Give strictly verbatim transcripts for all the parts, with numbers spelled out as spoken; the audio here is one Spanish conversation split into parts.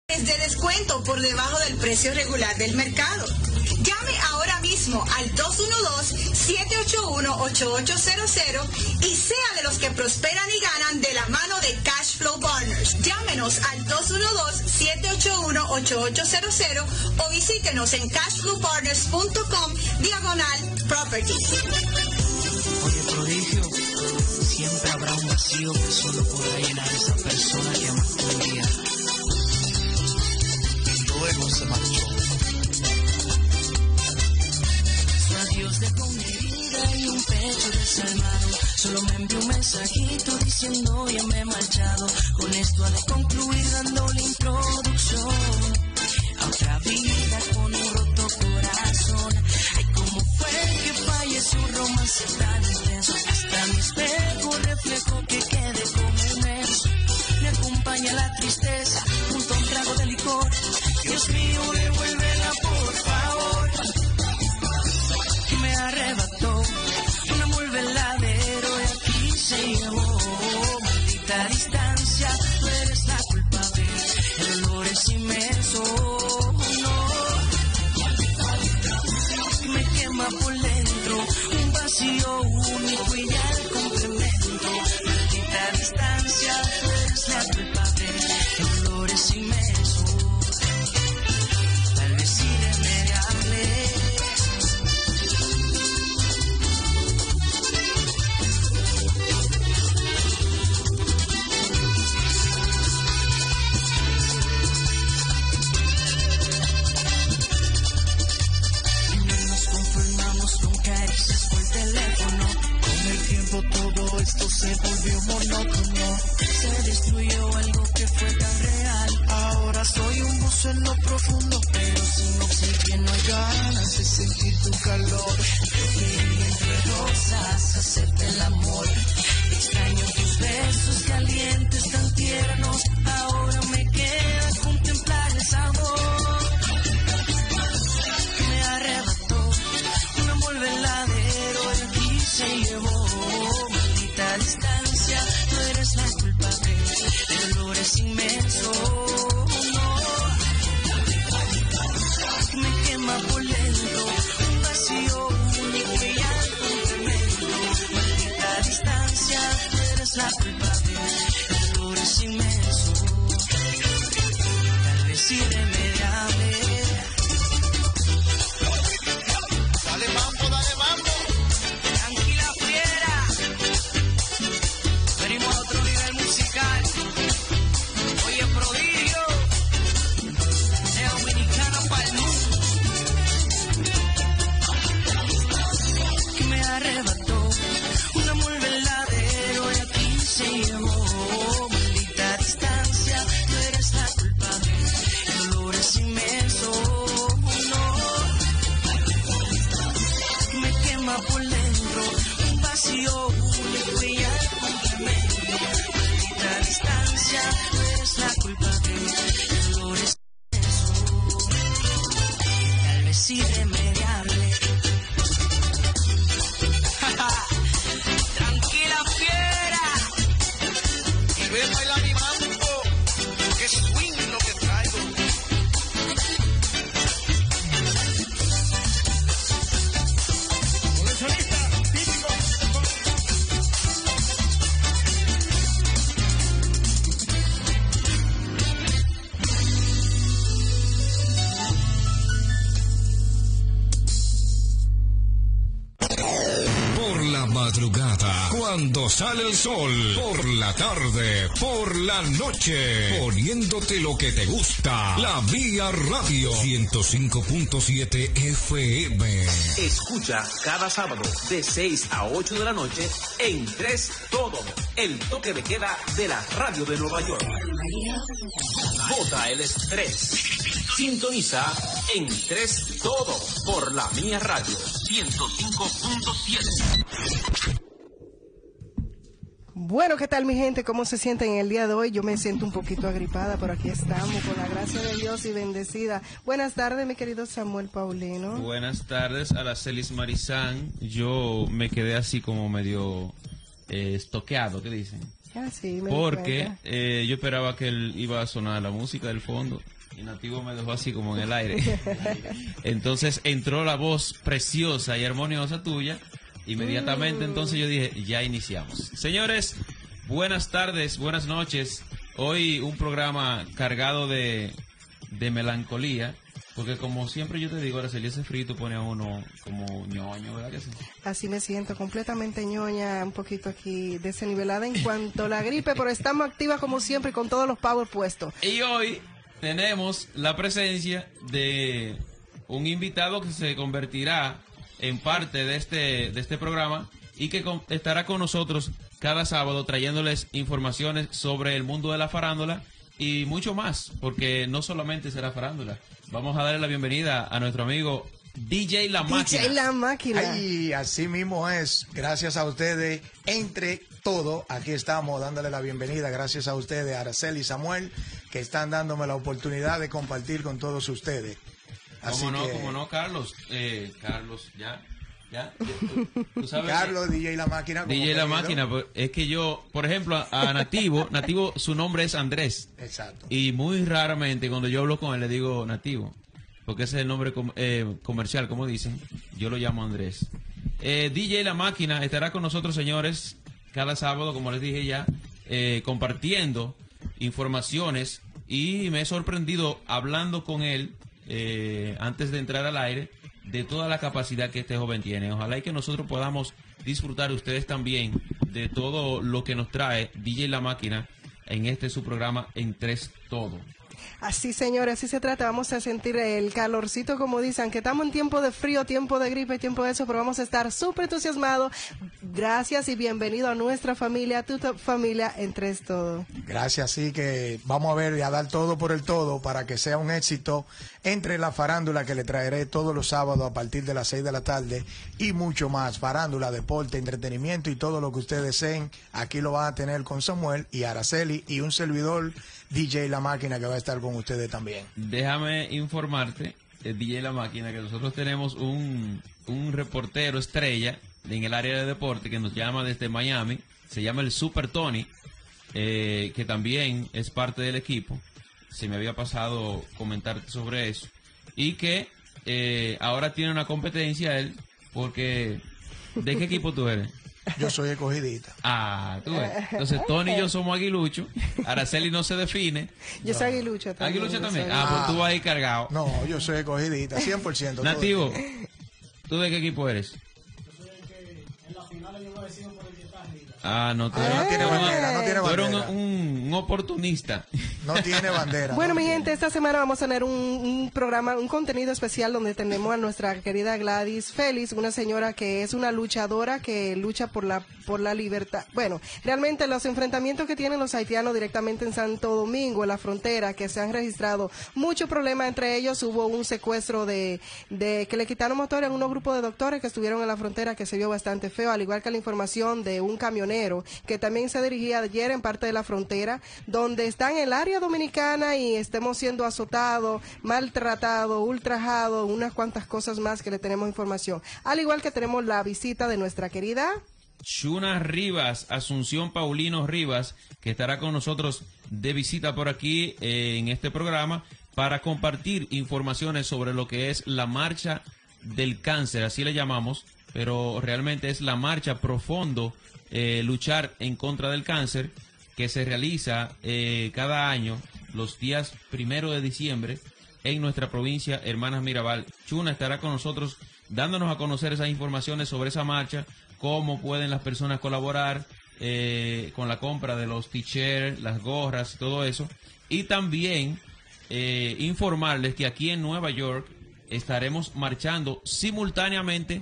Es de descuento por debajo del precio regular del mercado. Llame ahora mismo al dos uno dos, siete ocho uno, ocho ocho cero cero y sea de los que prosperan y ganan de la mano de Cashflow Partners. Llámenos al dos uno dos, siete ocho uno, ocho ocho cero cero o visítenos en cashflow partners punto com diagonal properties. Oye, prodigio, siempre habrá un vacío que solo podrá llenar esa persona que amaste un día. Luego se marchó. Su adiós dejó una herida y un pecho desalmado. Solo me envió un mensajito diciendo ya me he marchado. Con esto ha de concluir dándole introducción a otra vida con un roto corazón. Ay, cómo fue que falleció un romance tan intenso. Hasta mi espejo reflejo que quede como inmenso. Me acompaña la tristeza junto a un trago de licor. Dios mío, devuélvela por favor. Me arrebató un amor verdadero y aquí se llevó. Maldita distancia, tú eres la culpable. El dolor es inmenso, no. Me quema por dentro un vacío único y ya el complemento. Maldita distancia, tú eres la culpable. El dolor es inmenso. Todo esto se volvió monótono. Se destruyó algo que fue tan real. Ahora soy un buzo en lo profundo, pero sin oxígeno hay ganas de sentir tu calor. Preferí entre rosas hacerte el amor. Extraño tus besos calientes tan tiernos. Ahora me queda contemplar el sabor. Me arrebató un amor verdadero y aquí se llevó. Distancia, tú eres la culpable, el dolor es inmenso, no. Me quema por dentro, un vacío único y al complemento. Maldita distancia, tú eres la culpable, el dolor es inmenso, tal vez irremediable. Dale mambo, dale mambo. Tranquila fiera. Venimos a otro nivel musical. Oye, prodigio. De dominicano para el mundo. Que me arrebató un amor verdadero y aquí se llevó. Maldita distancia, tú eres la culpable. El dolor es inmenso, no. Me quema por dentro un vacío único y al complemento. Maldita distancia, tú eres la culpable. El dolor es inmenso, tal vez irremediable. Tranquila fiera. Y ven baila mi mambo, que swing lo que traigo. Coleccionista típico. Por la madrugada, cuando sale el sol, por la tarde, por la noche, poniéndote lo que te gusta. La Vía Radio ciento cinco punto siete F M. Escucha cada sábado de seis a ocho de la noche en tres Todo, el toque de queda de la radio de Nueva York. Bota el estrés. Sintoniza en tres Todo por la Mía Radio ciento cinco punto siete. Bueno, ¿qué tal mi gente? ¿Cómo se sienten en el día de hoy? Yo me siento un poquito agripada, pero aquí estamos con la gracia de Dios y bendecida. Buenas tardes, mi querido Samuel Paulino. Buenas tardes a la Celis Marizán. Yo me quedé así como medio eh, estoqueado, ¿qué dicen? Ah, sí, me di porque cuenta. eh, yo esperaba que él iba a sonar la música del fondo y Nativo me dejó así como en el aire. Entonces entró la voz preciosa y armoniosa tuya. Inmediatamente entonces yo dije, ya iniciamos. Señores, buenas tardes, buenas noches. Hoy un programa cargado de, de melancolía. Porque como siempre yo te digo, ahora si ese frito pone a uno como ñoño, ¿verdad que sí? Así me siento, completamente ñoña, un poquito aquí desnivelada en cuanto a la gripe, pero estamos activas como siempre con todos los power puestos. Y hoy tenemos la presencia de un invitado que se convertirá en parte de este, de este programa y que con, estará con nosotros cada sábado trayéndoles informaciones sobre el mundo de la farándula y mucho más, porque no solamente será farándula. Vamos a darle la bienvenida a nuestro amigo D J La Máquina. D J La Máquina. Ay, así mismo es. Gracias a ustedes. Entre todo, aquí estamos dándole la bienvenida. Gracias a ustedes, Araceli y Samuel, que están dándome la oportunidad de compartir con todos ustedes. Así ¿Cómo no, que, cómo no, Carlos? Eh, Carlos, ya, ya. Tú, tú sabes Carlos, D J La Máquina. como D J La querido. Máquina, pues, es que yo, por ejemplo, a, a Nativo, Nativo, su nombre es Andrés. Exacto. Y muy raramente cuando yo hablo con él le digo Nativo, porque ese es el nombre com- eh, comercial, como dicen. Yo lo llamo Andrés. Eh, D J La Máquina estará con nosotros, señores, cada sábado, como les dije ya, eh, compartiendo informaciones. Y me he sorprendido hablando con él eh, antes de entrar al aire de toda la capacidad que este joven tiene. Ojalá y que nosotros podamos disfrutar ustedes también de todo lo que nos trae D J La Máquina en este su programa En Tres Todo. Así, señores, así se trata. Vamos a sentir el calorcito, como dicen, que estamos en tiempo de frío, tiempo de gripe, tiempo de eso, pero vamos a estar súper entusiasmados. Gracias y bienvenido a nuestra familia, a tu to- familia en Tres Todo. Gracias, sí que vamos a ver y a dar todo por el todo para que sea un éxito entre la farándula que le traeré todos los sábados a partir de las seis de la tarde y mucho más. Farándula, deporte, entretenimiento y todo lo que ustedes deseen. Aquí lo van a tener con Samuel y Araceli y un servidor, D J La Máquina, que va a estar con ustedes también. Déjame informarte, eh, D J La Máquina, que nosotros tenemos un, un reportero estrella en el área de deporte que nos llama desde Miami. Se llama el Super Tony, eh, que también es parte del equipo. Se me había pasado comentarte sobre eso. Y que eh, ahora tiene una competencia él, porque... ¿De qué equipo tú eres? Yo soy escogidita. Ah, tú ves. Entonces, Tony y yo somos aguiluchos. Araceli no se define. Yo soy aguilucha también. ¿Aguilucha yo también? soy- Ah, pues tú vas ahí cargado. No, yo soy escogidita, cien por ciento. todo Nativo, el tiempo. ¿tú de qué equipo eres? Ah, no, tú Ah, eres, no tiene tú eres- bandera, no tiene tú eres un, bandera. un- un oportunista. No tiene bandera. Bueno, no mi tiene. gente, esta semana vamos a tener un, un programa, un contenido especial donde tenemos a nuestra querida Gladys Félix, una señora que es una luchadora que lucha por la por la libertad. Bueno, realmente los enfrentamientos que tienen los haitianos directamente en Santo Domingo, en la frontera, que se han registrado muchos problemas entre ellos. Hubo un secuestro de, de que le quitaron motores a unos grupos de doctores que estuvieron en la frontera, que se vio bastante feo, al igual que la información de un camionero que también se dirigía ayer en parte de la frontera, donde está en el área dominicana y estemos siendo azotados, maltratados, ultrajados, unas cuantas cosas más que le tenemos información. Al igual que tenemos la visita de nuestra querida... Shuna Rivas, Asunción Paulino Rivas, que estará con nosotros de visita por aquí eh, en este programa para compartir informaciones sobre lo que es la marcha del cáncer, así le llamamos, pero realmente es la marcha profundo, eh, luchar en contra del cáncer, que se realiza eh, cada año los días primero de diciembre en nuestra provincia Hermanas Mirabal. Shuna estará con nosotros dándonos a conocer esas informaciones sobre esa marcha, cómo pueden las personas colaborar eh, con la compra de los t-shirts, las gorras y todo eso. Y también eh, informarles que aquí en Nueva York estaremos marchando simultáneamente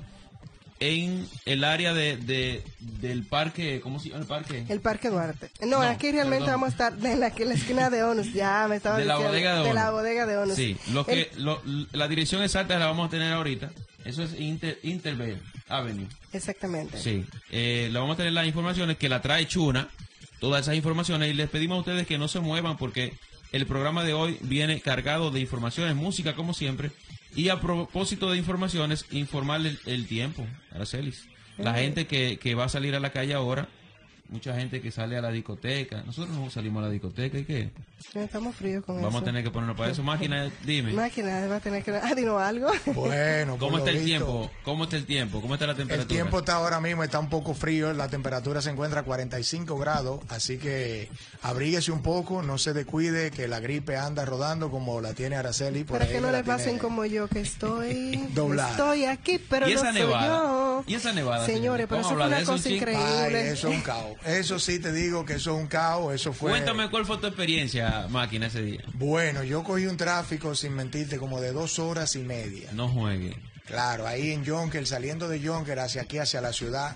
en el área de, de del parque, ¿cómo se llama el parque? El Parque Duarte. No, No, aquí realmente perdón. vamos a estar en la, en la esquina de Onus. Ya me estaba De la diciendo. bodega de De la Onus. bodega de Onus. Sí, lo que, El- lo- la dirección exacta la vamos a tener ahorita. Eso es Inter, Interbell Avenue. Exactamente. Sí, eh, le vamos a tener las informaciones que la trae Chuna, todas esas informaciones, y les pedimos a ustedes que no se muevan porque el programa de hoy viene cargado de informaciones, música como siempre, y a propósito de informaciones, informarle el, el tiempo, Aracelis. La gente que, que va a salir a la calle ahora, mucha gente que sale a la discoteca. Nosotros no salimos a la discoteca, ¿y qué? Estamos fríos con Vamos eso. a tener que ponernos para eso. Máquina, dime. Máquina, va a tener que... Ah, dinos algo. Bueno, ¿Cómo por está lo el visto, tiempo? ¿Cómo está el tiempo? ¿Cómo está la El temperatura? tiempo está ahora mismo, está un poco frío, la temperatura se encuentra a cuarenta y cinco grados, así que abríguese un poco, no se descuide, que la gripe anda rodando como la tiene Araceli. Por Para ahí que no la le pasen tiene como yo, que estoy... doblada. Estoy aquí, pero ¿Y no esa soy nevada? yo. ¿Y esa nevada, Señores, señores? pero Vamos eso a fue hablar una de eso cosa un chin. increíble. Ay, eso es un caos. Eso sí te digo que eso es un caos, eso fue... Cuéntame cuál fue tu experiencia, Máquina, ese día. Bueno, yo cogí un tráfico, sin mentirte, como de dos horas y media. No juegue. Claro, ahí en Yonker, saliendo de Yonker hacia aquí, hacia la ciudad,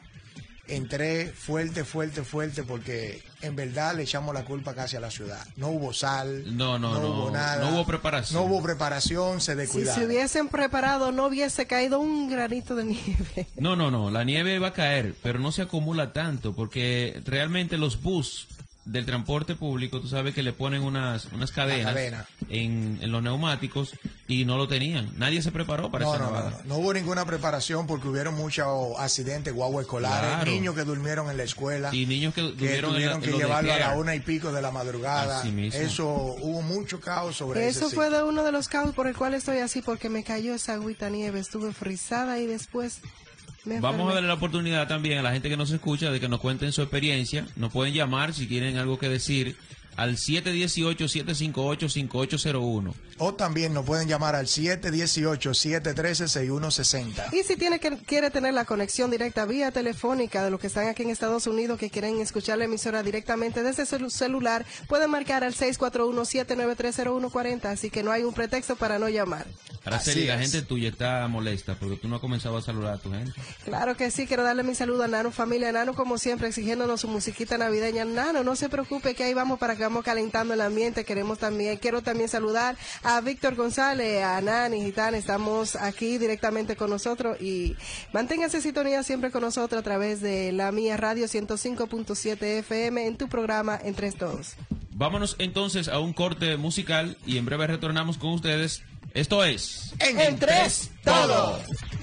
entré fuerte, fuerte, fuerte, porque en verdad le echamos la culpa casi a la ciudad. No hubo sal, No, no, no. hubo nada. No hubo preparación. No hubo preparación, se Si descuidaron. se hubiesen preparado, no hubiese caído un granito de nieve. No, no, no. La nieve va a caer, pero no se acumula tanto, porque realmente los bus del transporte público, tú sabes que le ponen unas, unas cadenas cadena. en, en los neumáticos y no lo tenían. Nadie se preparó para No, esa no, no, nevada. no, no hubo ninguna preparación porque hubieron muchos accidentes, guagua escolares, Claro. niños que durmieron en la escuela, Y niños que que durmieron en, la- tuvieron en que los llevarlo a la daycare. una y pico de la madrugada. Así mismo. Eso, hubo mucho caos sobre Eso ese fue sitio. de uno de los caos por el cual estoy así, porque me cayó esa agüita nieve, estuve frisada y después me Vamos a enfermé. darle la oportunidad también a la gente que nos escucha de que nos cuenten su experiencia. Nos pueden llamar si tienen algo que decir al siete uno ocho, siete cinco ocho, cinco ocho cero uno. O también nos pueden llamar al siete uno ocho, siete uno tres, seis uno seis cero. Y si tiene que quiere tener la conexión directa vía telefónica de los que están aquí en Estados Unidos que quieren escuchar la emisora directamente desde su celular, pueden marcar al seis cuatro uno, siete nueve tres, cero uno cuatro cero, así que no hay un pretexto para no llamar. Araceli, Así la es. gente tuya está molesta porque tú no has comenzado a saludar a tu gente. Claro que sí, quiero darle mi saludo a Nano Familia, Nano como siempre exigiéndonos su musiquita navideña. Nano, no se preocupe que ahí vamos para que vamos calentando el ambiente. Queremos también, quiero también saludar a Víctor González, a Nani Gitana, estamos aquí directamente con nosotros y manténganse sintonía siempre con nosotros a través de la Mía Radio ciento cinco punto siete F M en tu programa Entre Todos. Vámonos entonces a un corte musical y en breve retornamos con ustedes. Esto es... En tres, todo.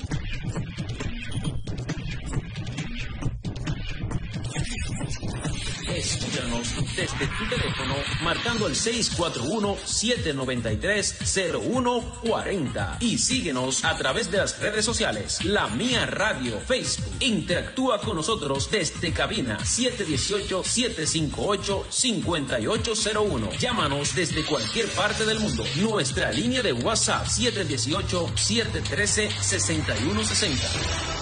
Escúchanos desde tu teléfono marcando el seis cuatro uno, siete nueve tres, cero uno cuatro cero y síguenos a través de las redes sociales La Mía Radio, Facebook. Interactúa con nosotros desde cabina siete uno ocho, siete cinco ocho, cinco ocho cero uno. Llámanos desde cualquier parte del mundo. Nuestra línea de WhatsApp siete uno ocho, siete uno tres, seis uno seis cero.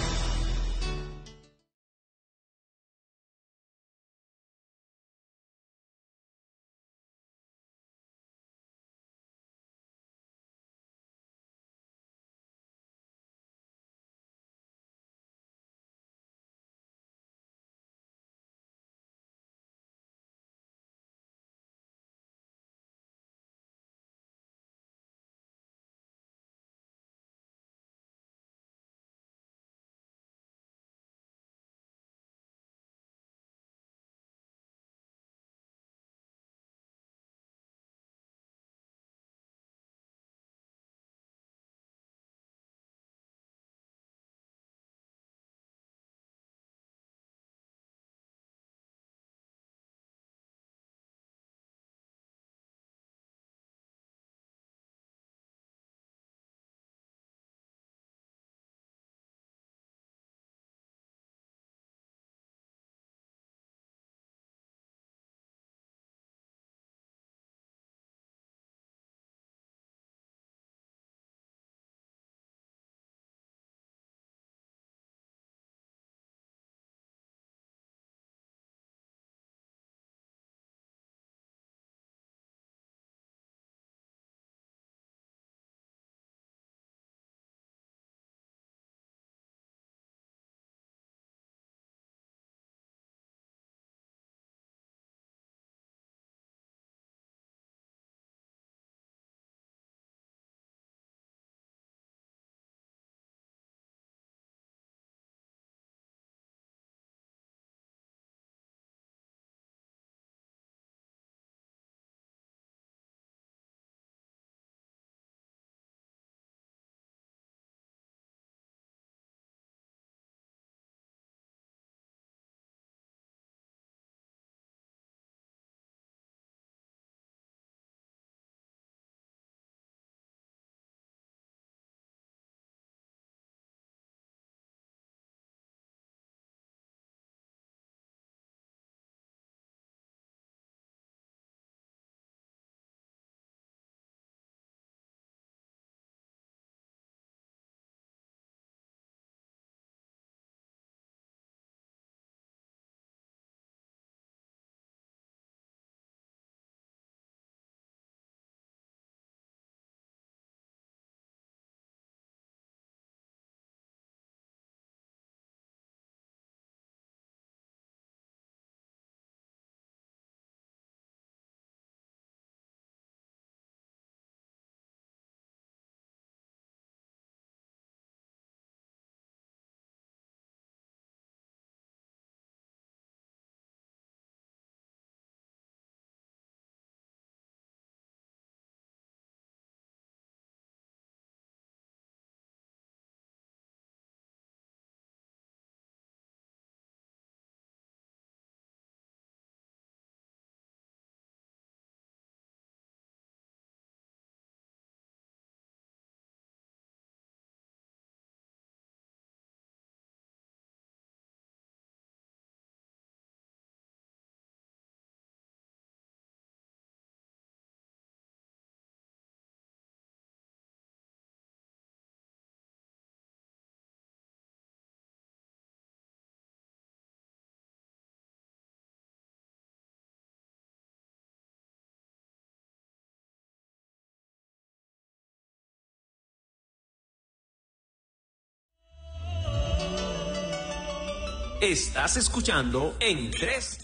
Estás escuchando en tres.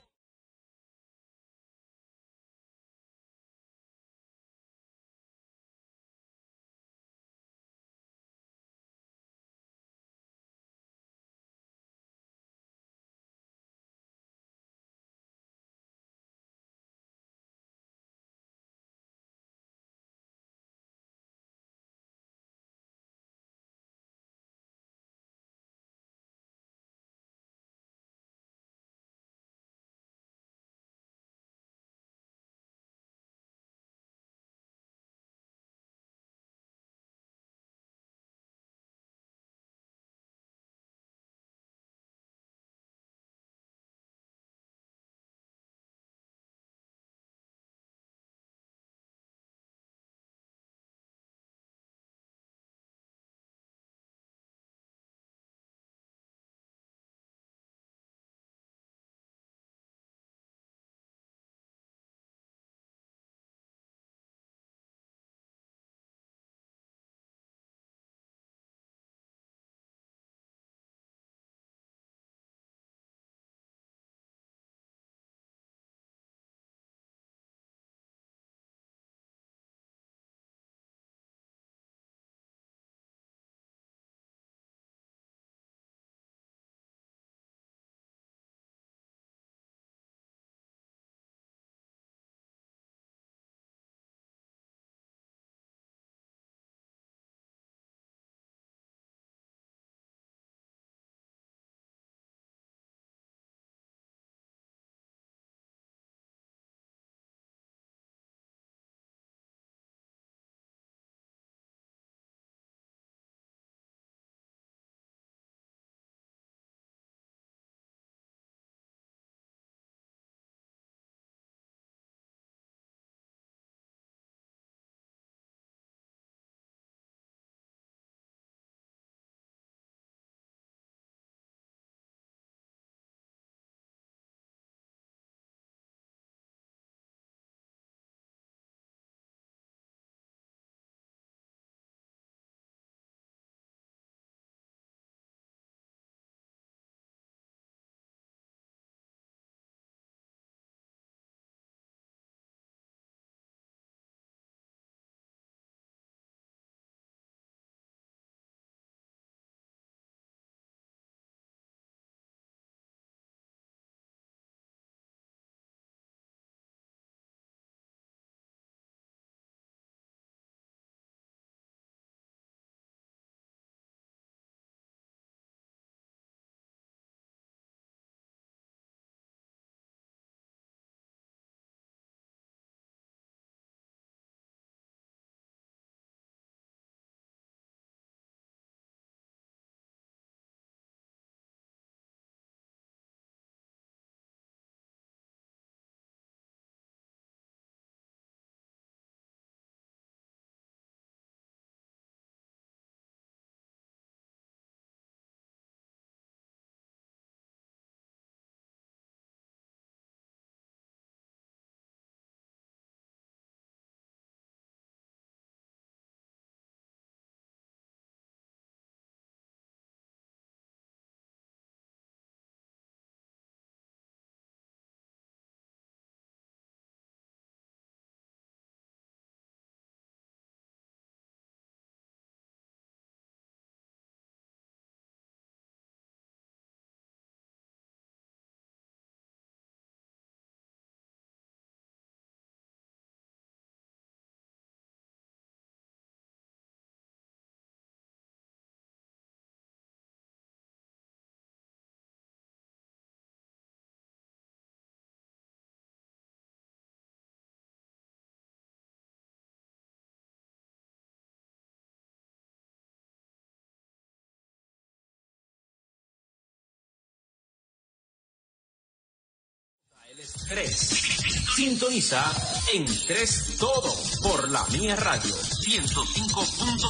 El estrés. Sintoniza en tres todo por la Mía Radio ciento cinco punto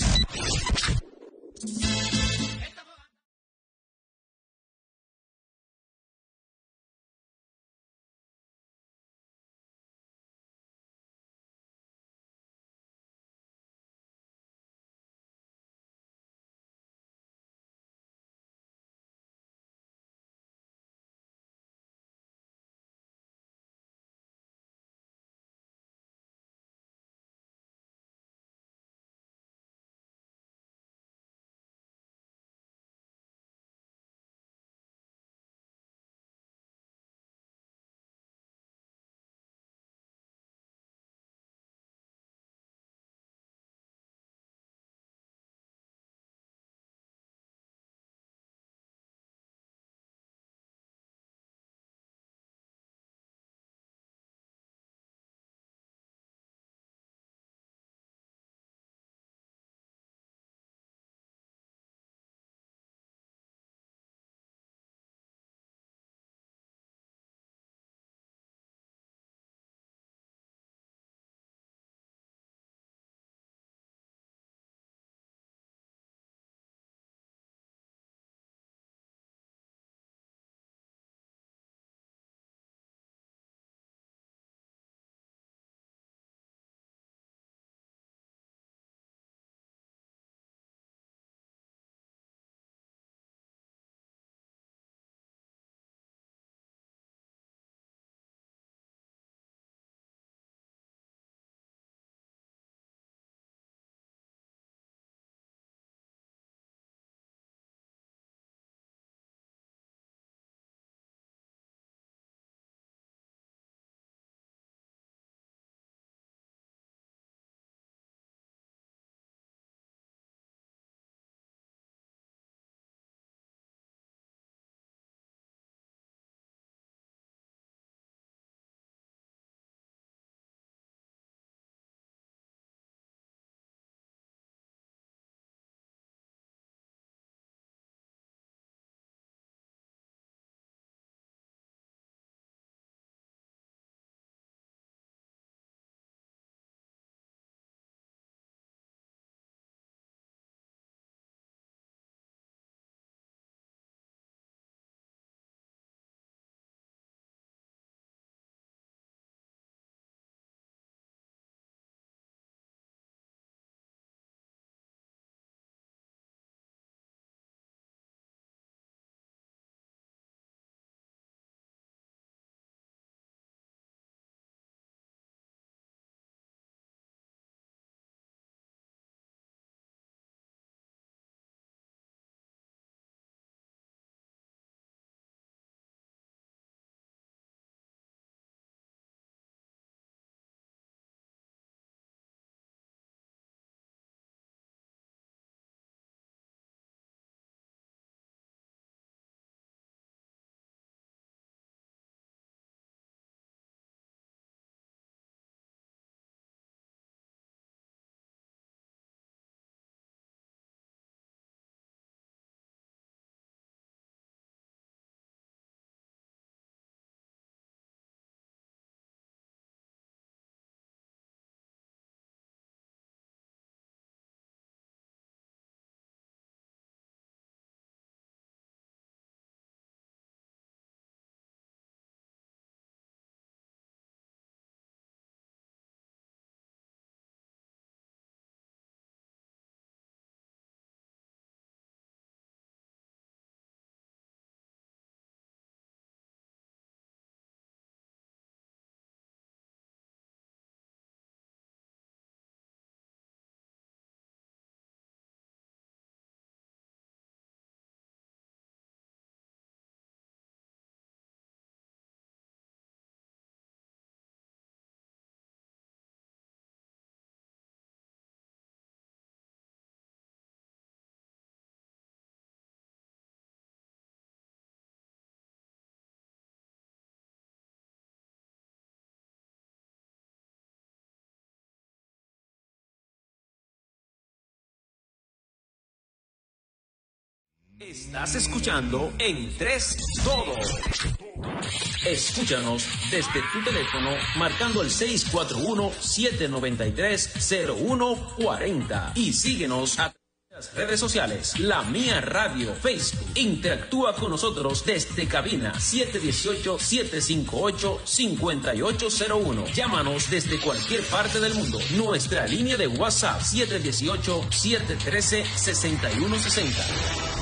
siete. Estás escuchando en tres todo. Escúchanos desde tu teléfono marcando el seis cuatro uno, siete nueve tres, cero uno cuatro cero y síguenos a las redes sociales, La Mía Radio, Facebook. Interactúa con nosotros desde cabina siete uno ocho, siete cinco ocho, cinco ocho cero uno. Llámanos desde cualquier parte del mundo. Nuestra línea de WhatsApp siete uno ocho, siete uno tres, seis uno seis cero.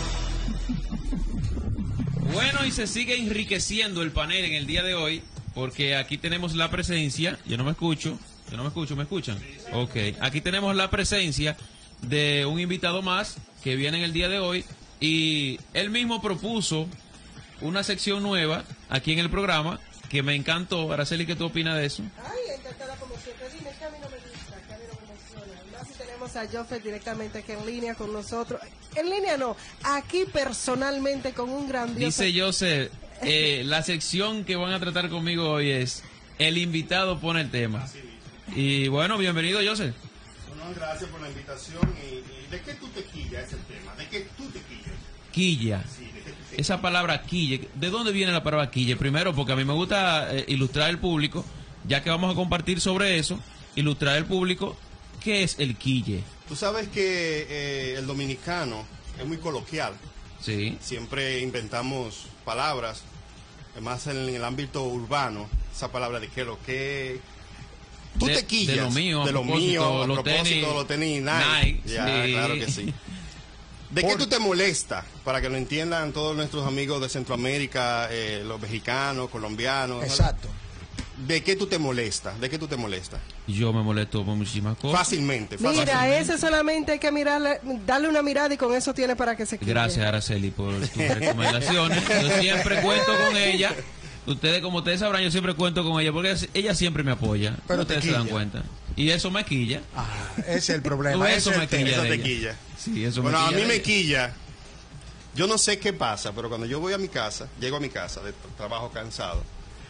Bueno, y se sigue enriqueciendo el panel en el día de hoy, porque aquí tenemos la presencia, yo no me escucho, yo no me escucho, ¿me escuchan? Ok, aquí tenemos la presencia de un invitado más que viene en el día de hoy, y él mismo propuso una sección nueva aquí en el programa, que me encantó. Araceli, ¿qué tú opinas de eso? Ay, encantada como siempre. Dime que a mí no me gusta, que a mí no me emociona. Y más si tenemos a Joffe directamente aquí en línea con nosotros. En línea no, aquí personalmente con un grandioso... Dice José, eh, la sección que van a tratar conmigo hoy es El invitado pone el tema. Y bueno, bienvenido, José. Bueno, gracias por la invitación. Y, y ¿de qué tú te quillas es el tema? ¿De qué tú te quillas? Quilla. Sí, ¿de qué tú te Esa palabra quille, ¿de dónde viene la palabra quille? Primero, porque a mí me gusta eh, ilustrar al público, ya que vamos a compartir sobre eso, ilustrar al público, ¿qué es el quille? Tú sabes que eh, el dominicano es muy coloquial. Sí. Siempre inventamos palabras, además en el ámbito urbano, esa palabra de qué lo que... Tú de, te quillas. De lo mío, de lo mío, a los propósito, tenis, los tenis Nike. Nike, Ya, sí. claro que sí. ¿De Por... qué tú te molestas? Para que lo entiendan todos nuestros amigos de Centroamérica, eh, los mexicanos, colombianos. Exacto. ¿De qué tú te molestas? ¿De qué tú te molestas? Yo me molesto por muchísimas cosas. Fácilmente, Mira, fácilmente. ese solamente hay que mirarle, darle una mirada y con eso tiene para que se quede. Gracias, Araceli, por tus recomendaciones. Yo siempre cuento con ella. Ustedes, como ustedes sabrán, yo siempre cuento con ella, porque ella siempre me apoya. Pero ustedes se dan cuenta. Y eso me quilla. Ah, ese es el problema. Tú, eso ese me es el tema. quilla. Eso de te ella. quilla. Sí, eso Bueno, me a quilla mí de me ella. quilla. Yo no sé qué pasa, pero cuando yo voy a mi casa, llego a mi casa de trabajo cansado,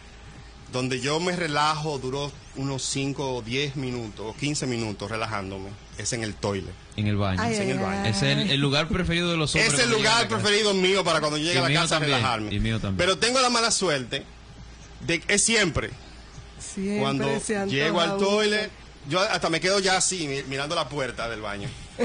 donde yo me relajo, duró unos cinco o diez minutos o quince minutos relajándome, es en el toilet. En el baño. Ay, Es en el baño. Es el, el lugar preferido de los hombres. Es el cuando llegan a lugar la casa. preferido mío para cuando llegue Y a la mío casa a también, relajarme. y mío también. Pero tengo la mala suerte de es siempre. Siempre Cuando se antoja llego al uno. toilet, yo hasta me quedo ya así, mi- mirando la puerta del baño.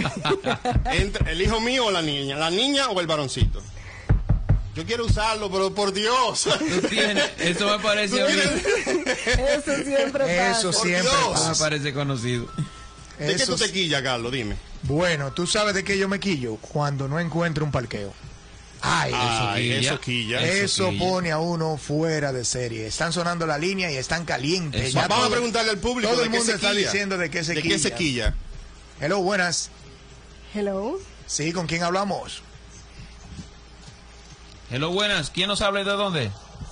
Entre el hijo mío o la niña, la niña o el varoncito. Yo quiero usarlo, pero por Dios. Tú tienes- eso me parece a mí. Eso siempre pasa. Eso Por siempre Dios. Eso me pasa. parece conocido. ¿De qué Eso tú te sí. quillas, Carlos? Dime. Bueno, tú sabes de qué yo me quillo cuando no encuentro un parqueo. Ay, Ay, quilla. eso quilla. Eso eso quilla. pone a uno fuera de serie. Están sonando la línea y están calientes. Eso. Ya Vamos todo- a preguntarle al público todo de el qué mundo se está quilla. diciendo de qué se ¿De quilla. qué se quilla? Hello, buenas. Hello. Sí, ¿con quién hablamos? Hello, buenas. ¿Quién nos habla y de dónde?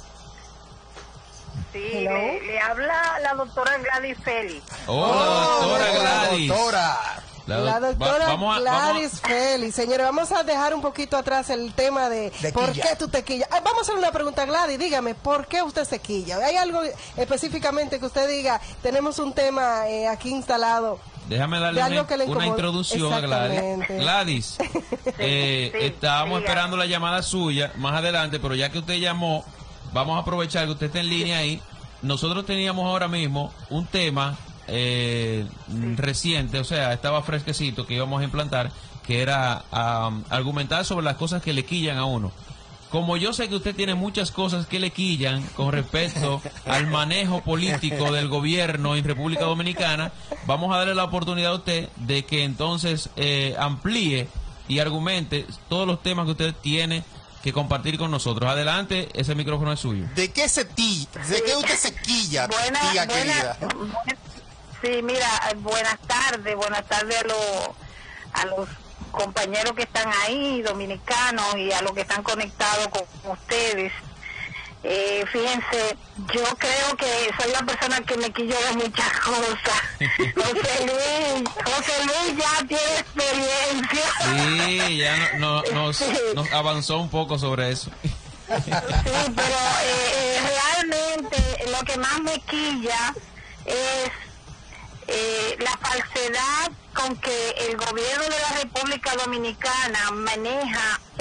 Sí, Hello. le, le habla la doctora Gladys Félix. Oh, doctora Hola, Gladys. Doctora. La, La doc- doctora va- vamos a- Gladys Félix. Señores, vamos a dejar un poquito atrás el tema de, De por quilla. qué tú te quillas. Ah, vamos a hacer una pregunta, Gladys. Dígame, ¿por qué usted se quilla? ¿Hay algo específicamente que usted diga? Tenemos un tema eh, aquí instalado. Déjame darle De algo una, que le una incomoda. introducción a Gladys. Exactamente. Gladys, eh, sí, estábamos dígame. esperando la llamada suya más adelante, pero ya que usted llamó, vamos a aprovechar que usted está en línea ahí. Nosotros teníamos ahora mismo un tema eh, reciente, o sea, estaba fresquecito que íbamos a implantar, que era um, argumentar sobre las cosas que le quillan a uno. Como yo sé que usted tiene muchas cosas que le quillan con respecto al manejo político del gobierno en República Dominicana, vamos a darle la oportunidad a usted de que entonces eh, amplíe y argumente todos los temas que usted tiene que compartir con nosotros. Adelante, ese micrófono es suyo. ¿De qué se ti, de qué usted se quilla, Buena, tía buena- querida? buena- sí, mira, buenas tardes, buenas tardes a los a los compañeros que están ahí, dominicanos, y a los que están conectados con ustedes. Eh, fíjense, yo creo que soy la persona que me quillo de muchas cosas. José Luis, José Luis ya tiene experiencia. Sí, ya no- no- nos, Sí. nos avanzó un poco sobre eso. Sí, pero eh, eh, realmente lo que más me quilla es eh, la falsedad con que el gobierno de la República Dominicana maneja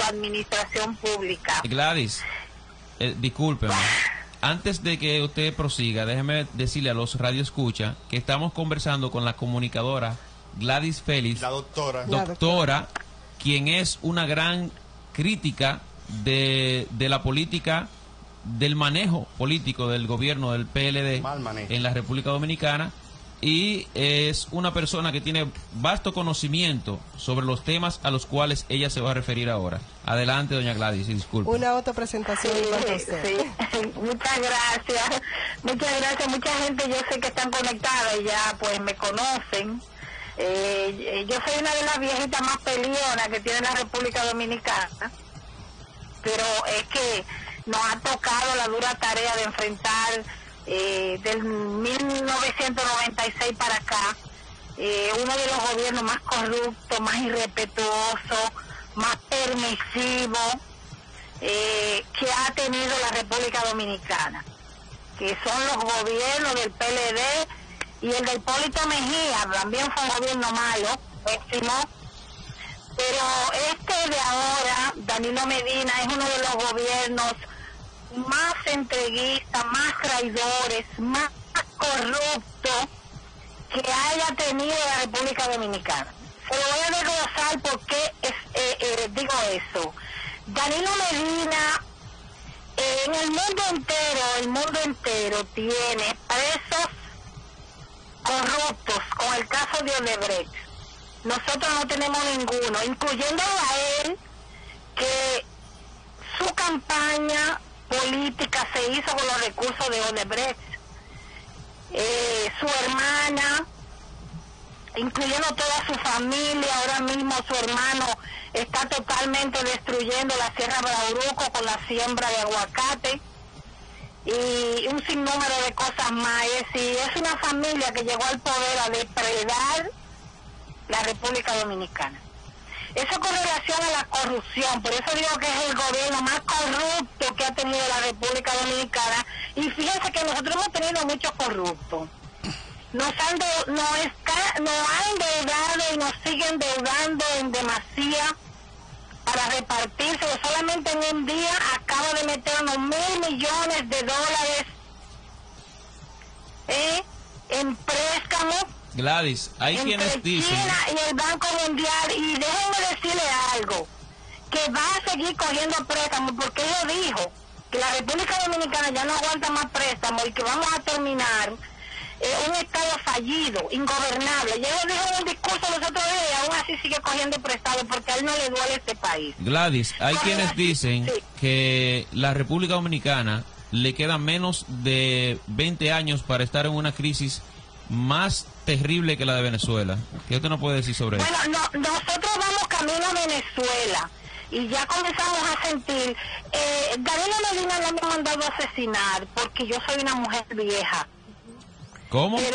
su administración pública. Gladys, eh, discúlpeme. Antes de que usted prosiga, déjeme decirle a los radioescucha que estamos conversando con la comunicadora Gladys Félix, la doctora, doctora, quien es una gran crítica de, de la política, del manejo político del gobierno del P L D en la República Dominicana, y es una persona que tiene vasto conocimiento sobre los temas a los cuales ella se va a referir ahora. Adelante, doña Gladys, y disculpe. Una autopresentación. Sí, sí. Muchas gracias, muchas gracias. Mucha gente yo sé que están conectadas y ya pues me conocen. Eh, yo soy una de las viejitas más peleonas que tiene la República Dominicana, pero es que nos ha tocado la dura tarea de enfrentar eh, del mil novecientos noventa y seis para acá eh, uno de los gobiernos más corruptos, más irrespetuosos, más permisivos eh, que ha tenido la República Dominicana, que son los gobiernos del P L D y el del Hipólito Mejía. También fue un gobierno malo, pésimo, pero este de ahora, Danilo Medina, es uno de los gobiernos más entreguistas, más traidores, más corruptos que haya tenido la República Dominicana. Se lo voy a desglosar porque es, eh, eh, digo eso. Danilo Medina, eh, en el mundo entero, el mundo entero tiene presos corruptos, con el caso de Odebrecht. Nosotros no tenemos ninguno, incluyendo a él, que su campaña política se hizo con los recursos de Odebrecht. Eh, su hermana, incluyendo toda su familia, ahora mismo su hermano está totalmente destruyendo la Sierra Bauruco con la siembra de aguacate y un sinnúmero de cosas más. Es decir, es una familia que llegó al poder a depredar la República Dominicana. Eso con relación a la corrupción, por eso digo que es el gobierno más corrupto que ha tenido la República Dominicana. Y fíjense que nosotros hemos tenido muchos corruptos. Nos han, de, nos, esca, nos han endeudado y nos siguen endeudando en demasía para repartirse. Solamente en un día acaba de meternos mil millones de dólares ¿eh? en préstamos. Gladys, hay quienes dicen... China y el Banco Mundial, y déjenme decirle algo, que va a seguir cogiendo préstamos, porque ella dijo que la República Dominicana ya no aguanta más préstamos y que vamos a terminar eh, un estado fallido, ingobernable. Y ella dijo en un discurso los otros días y aún así sigue cogiendo prestado porque a él no le duele este país. Gladys, hay Con quienes la... dicen sí. que la República Dominicana le quedan menos de veinte años para estar en una crisis más terrible que la de Venezuela. ¿Qué usted no puede decir sobre bueno, eso? Bueno, no, nosotros vamos camino a Venezuela y ya comenzamos a sentir... Eh, Danilo Medina no me ha mandado a asesinar porque yo soy una mujer vieja. ¿Cómo? Pero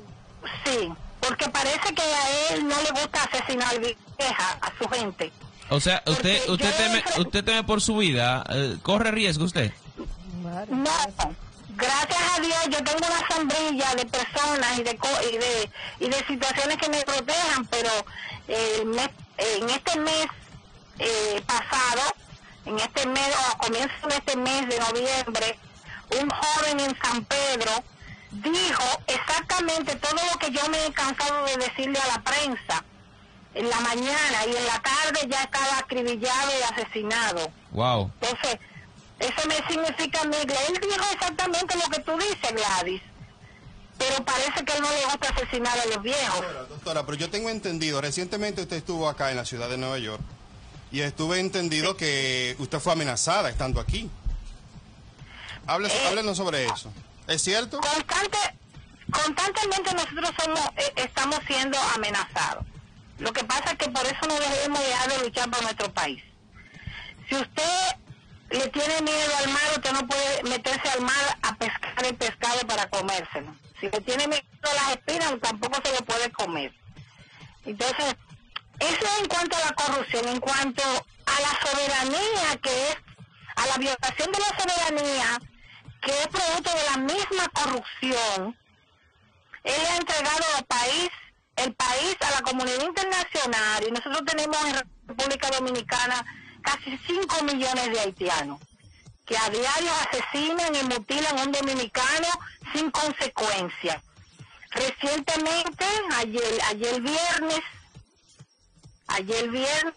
sí, porque parece que a él no le gusta asesinar vieja a su gente. O sea, usted Porque usted teme, he... usted teme por su vida. Eh, ¿Corre riesgo usted? No. Gracias a Dios yo tengo una sombrilla de personas y de y de, y de situaciones que me protejan, pero eh, mes, eh, en este mes eh, pasado, en este mes o a comienzos de este mes de noviembre, un joven en San Pedro dijo exactamente todo lo que yo me he cansado de decirle a la prensa en la mañana, y en la tarde ya estaba acribillado y asesinado. Wow. Entonces, eso me significa, Miguel, él dijo exactamente lo que tú dices, Gladys, pero parece que él no le gusta asesinar a los viejos. Doctora, doctora, pero yo tengo entendido, recientemente usted estuvo acá en la ciudad de Nueva York, y estuve entendido sí. que usted fue amenazada estando aquí. Háblenos, eh, háblenos sobre eso. ¿Es cierto? Constante, constantemente nosotros somos, eh, estamos siendo amenazados. Lo que pasa es que por eso no debemos dejar de luchar por nuestro país. Si usted le tiene miedo al mar, usted no puede meterse al mar a pescar el pescado para comérselo. Si le tiene miedo a las espinas, tampoco se lo puede comer. Entonces, eso es en cuanto a la corrupción. En cuanto a la soberanía, que es a la violación de la soberanía, que es producto de la misma corrupción, él ha entregado al país, el país a la comunidad internacional, y nosotros tenemos en República Dominicana casi cinco millones de haitianos que a diario asesinan y mutilan a un dominicano sin consecuencia. Recientemente, ayer, ayer viernes, ayer viernes,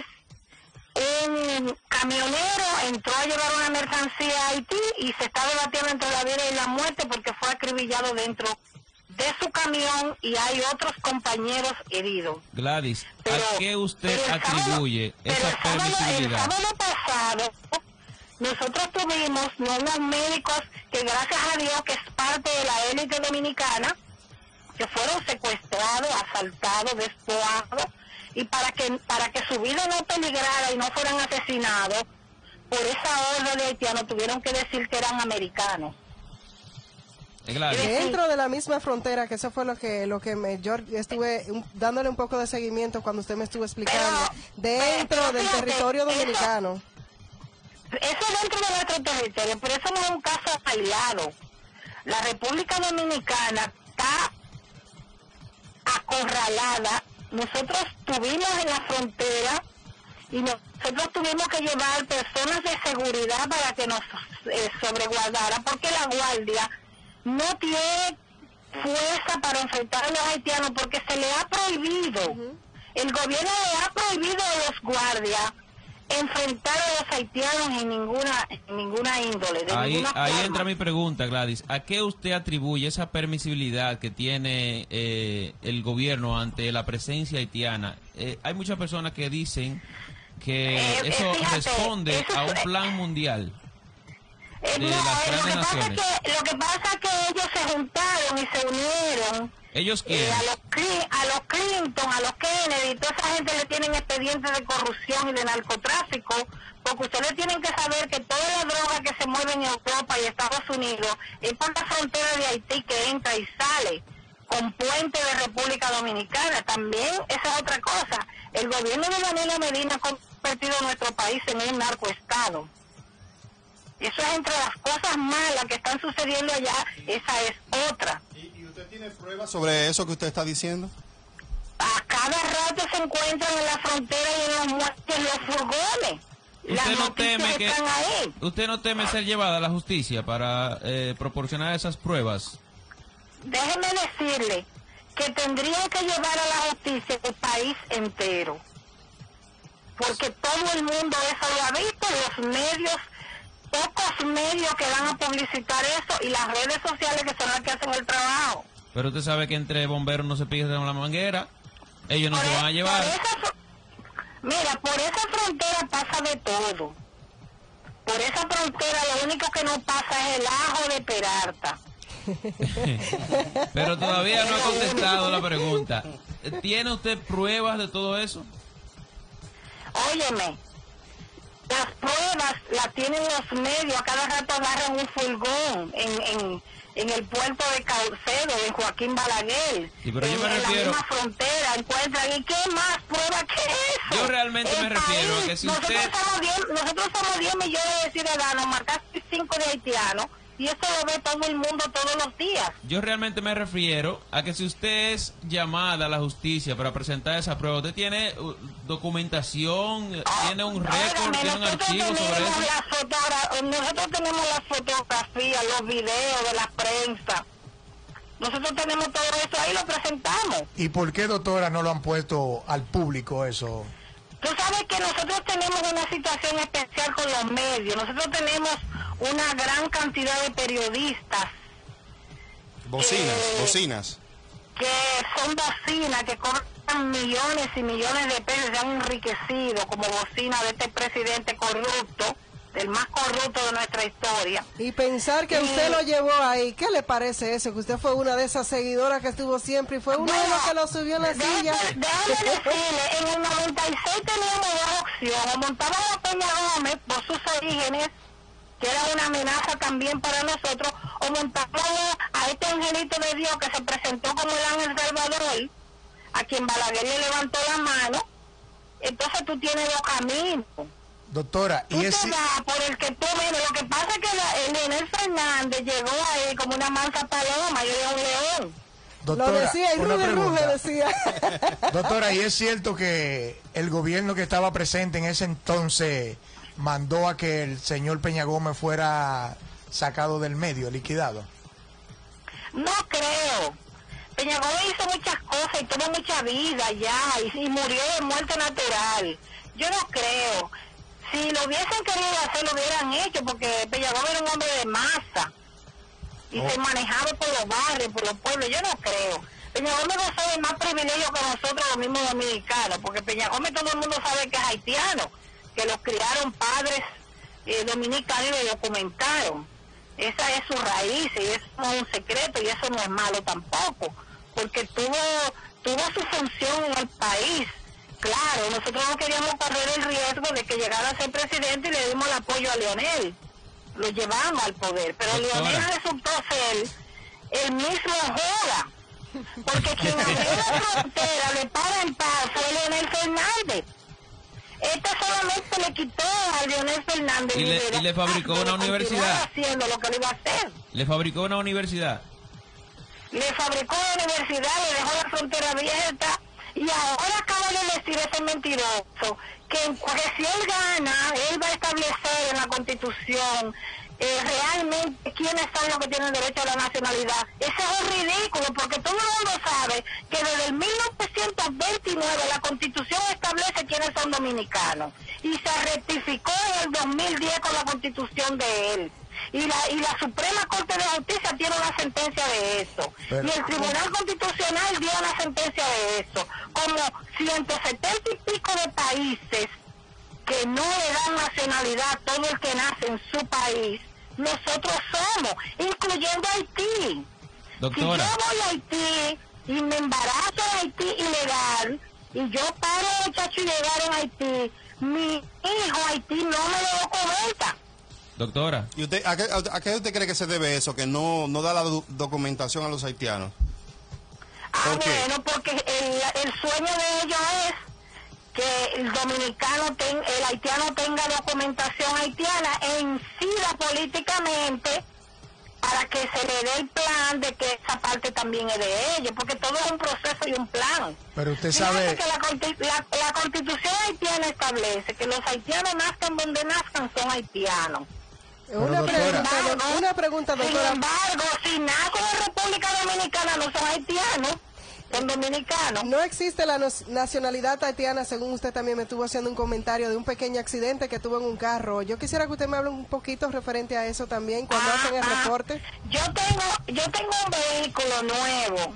un camionero entró a llevar una mercancía a Haití y se está debatiendo entre la vida y la muerte porque fue acribillado dentro de su camión y hay otros compañeros heridos. Gladys, pero, ¿a qué usted atribuye sábado, esa permisibilidad? El sábado pasado, nosotros tuvimos unos médicos que gracias a Dios, que es parte de la élite dominicana, que fueron secuestrados, asaltados, despojados, y para que para que su vida no peligrara y no fueran asesinados, por esa horda de haitianos tuvieron que decir que eran americanos. Dentro de la misma frontera, que eso fue lo que lo que me, yo estuve un, dándole un poco de seguimiento cuando usted me estuvo explicando, pero, dentro pero, del fíjate, territorio dominicano. Eso, eso dentro de nuestro territorio, pero eso no es un caso aislado. La República Dominicana está acorralada. Nosotros tuvimos en la frontera y nosotros tuvimos que llevar personas de seguridad para que nos eh, sobreguardaran, porque la guardia no tiene fuerza para enfrentar a los haitianos porque se le ha prohibido, uh-huh. el gobierno le ha prohibido a los guardias enfrentar a los haitianos en ninguna en ninguna índole. De ahí ninguna ahí forma. entra mi pregunta, Gladys. ¿A qué usted atribuye esa permisibilidad que tiene eh, el gobierno ante la presencia haitiana? Eh, hay muchas personas que dicen que eh, eso fíjate, responde eso, a un plan mundial eh, de no, las eh, lo, que grandes pasa naciones. es que, lo que pasa es que ellos se juntaron y se unieron. ¿Ellos Eh, quieren? a, los, Cli- a los Clinton, a los Kennedy, toda esa gente le tienen expedientes de corrupción y de narcotráfico, porque ustedes tienen que saber que toda la droga que se mueve en Europa y Estados Unidos es por la frontera de Haití que entra y sale, con puente de República Dominicana. También esa es otra cosa. El gobierno de Danilo Medina ha convertido a nuestro país en un narcoestado. Eso es entre las cosas malas que están sucediendo allá, esa es otra. ¿Usted tiene pruebas sobre eso que usted está diciendo? A cada rato se encuentran en la frontera y en los muertos los furgones. Las ¿Usted no noticias teme que están ahí. usted no teme ser llevada a la justicia para eh, proporcionar esas pruebas? Déjeme decirle que tendrían que llevar a la justicia el país entero. Porque todo el mundo eso lo ha visto, los medios, pocos medios que van a publicitar eso y las redes sociales que son las que hacen el trabajo. Pero usted sabe que entre bomberos no se pide con la manguera, ellos no Por se e- van a llevar. por esa fr- mira, por esa frontera pasa de todo. Por esa frontera lo único que no pasa es el ajo de Peralta. Pero todavía no ha contestado la pregunta. ¿Tiene usted pruebas de todo eso? Óyeme, las pruebas las tienen los medios, a cada rato agarran un furgón en, en, en el puerto de Caucedo, en Joaquín Balaguer, Sí, pero yo en, me en refiero- la misma frontera, encuentran, ¿y qué más pruebas que eso? Yo realmente El me refiero a país, que si nosotros usted- Somos diez, nosotros somos diez millones de ciudadanos, más casi cinco de haitianos, y eso lo ve todo el mundo todos los días. Yo realmente me refiero a que si usted es llamada a la justicia para presentar esa prueba, usted tiene uh, documentación, tiene un récord, Óigame, tiene un nosotros archivo sobre tenemos eso. las fotogra- nosotros tenemos las fotografías, los videos de la prensa. Nosotros tenemos todo eso ahí, lo presentamos. ¿Y por qué, doctora, no lo han puesto al público eso? Tú sabes que nosotros tenemos una situación especial con los medios. Nosotros tenemos una gran cantidad de periodistas Bocinas, Eh, bocinas. que son bocinas, que cobran millones y millones de pesos, se han enriquecido como bocina de este presidente corrupto, el más corrupto de nuestra historia. Y pensar que Y- usted lo llevó ahí, ¿qué le parece eso? Que usted fue una de esas seguidoras que estuvo siempre y fue uno de los que lo subió en la Déjame- silla. Déjame decirle, en el noventa y seis teníamos dos opciones, o montaban a Peña Gómez por sus orígenes, que era una amenaza también para nosotros, o montábamos a este angelito de Dios que se presentó como el ángel salvador, a quien Balaguer le levantó la mano. Entonces tú tienes dos caminos. Doctora, Tú y te ese... vas por el que tú vienes. Lo que pasa es que la- el Leonel Fernández llegó ahí como una mansa paloma, yo era un león. Doctora, Lo decía, y una ruge, ruge pregunta. decía. Doctora, ¿y es cierto que el gobierno que estaba presente en ese entonces mandó a que el señor Peña Gómez fuera sacado del medio, liquidado? No creo. Peña Gómez hizo muchas cosas y tuvo mucha vida ya, y, y murió de muerte natural. Yo no creo. Si lo hubiesen querido hacer, lo hubieran hecho, porque Peña Gómez era un hombre de masa y Oh. se manejaba por los barrios, por los pueblos. Yo no creo. Peña Gómez gozó de más privilegios que nosotros, los mismos dominicanos, porque Peña Gómez todo el mundo sabe que es haitiano, que los criaron padres eh, dominicanos y lo documentaron. Esa es su raíz y eso no es un secreto y eso no es malo tampoco, porque tuvo tuvo su función en el país. Claro, nosotros no queríamos correr el riesgo de que llegara a ser presidente y le dimos el apoyo a Leonel. Lo llevamos al poder, pero Doctora. Leonel resultó ser el mismo joda, porque quien abrió la frontera de par en par fue Leonel Fernández. Este solamente le quitó a Leonel Fernández Y le- y le fabricó una de continuar universidad. haciendo lo que le iba a hacer. Le fabricó una universidad. Le fabricó la universidad, le dejó la frontera abierta y ahora acaba de decir ese mentiroso que, que si él gana, él va a establecer en la Constitución eh, realmente quiénes son los que tienen derecho a la nacionalidad. Eso es un ridículo, porque todo el mundo sabe que desde el mil novecientos veintinueve la Constitución establece quiénes son dominicanos y se rectificó en el dos mil diez con la Constitución de él. Y la, y la Suprema Corte de Justicia tiene una sentencia de eso. Pero- y el Tribunal Constitucional dio una sentencia de eso. Como ciento setenta y pico de países que no le dan nacionalidad a todo el que nace en su país, nosotros somos, incluyendo Haití. Doctora. Si yo voy a Haití y me embarazo en Haití ilegal, y yo paro muchacho ilegal en Haití, mi hijo Haití no me lo documenta. Doctora. ¿Y usted, a, qué, a qué usted cree que se debe eso, que no, no da la do- documentación a los haitianos? Ah, ¿Por qué? bueno, porque el, el sueño de ellos es que el dominicano, ten, el haitiano tenga documentación haitiana e incida políticamente para que se le dé el plan de que esa parte también es de ellos, porque todo es un proceso y un plan. Pero usted Fíjate sabe, que la, consti- la, la constitución haitiana establece que los haitianos nazcan donde nazcan, son haitianos. Una doctora. pregunta, doc- una pregunta, Sin doctora. embargo, si nacen en República Dominicana, no son haitianos, son dominicanos. No existe la nos- nacionalidad haitiana, según usted también me estuvo haciendo un comentario de un pequeño accidente que tuvo en un carro. Yo quisiera que usted me hable un poquito referente a eso también, cuando Ah, hacen el ah. reporte. Yo tengo, yo tengo un vehículo nuevo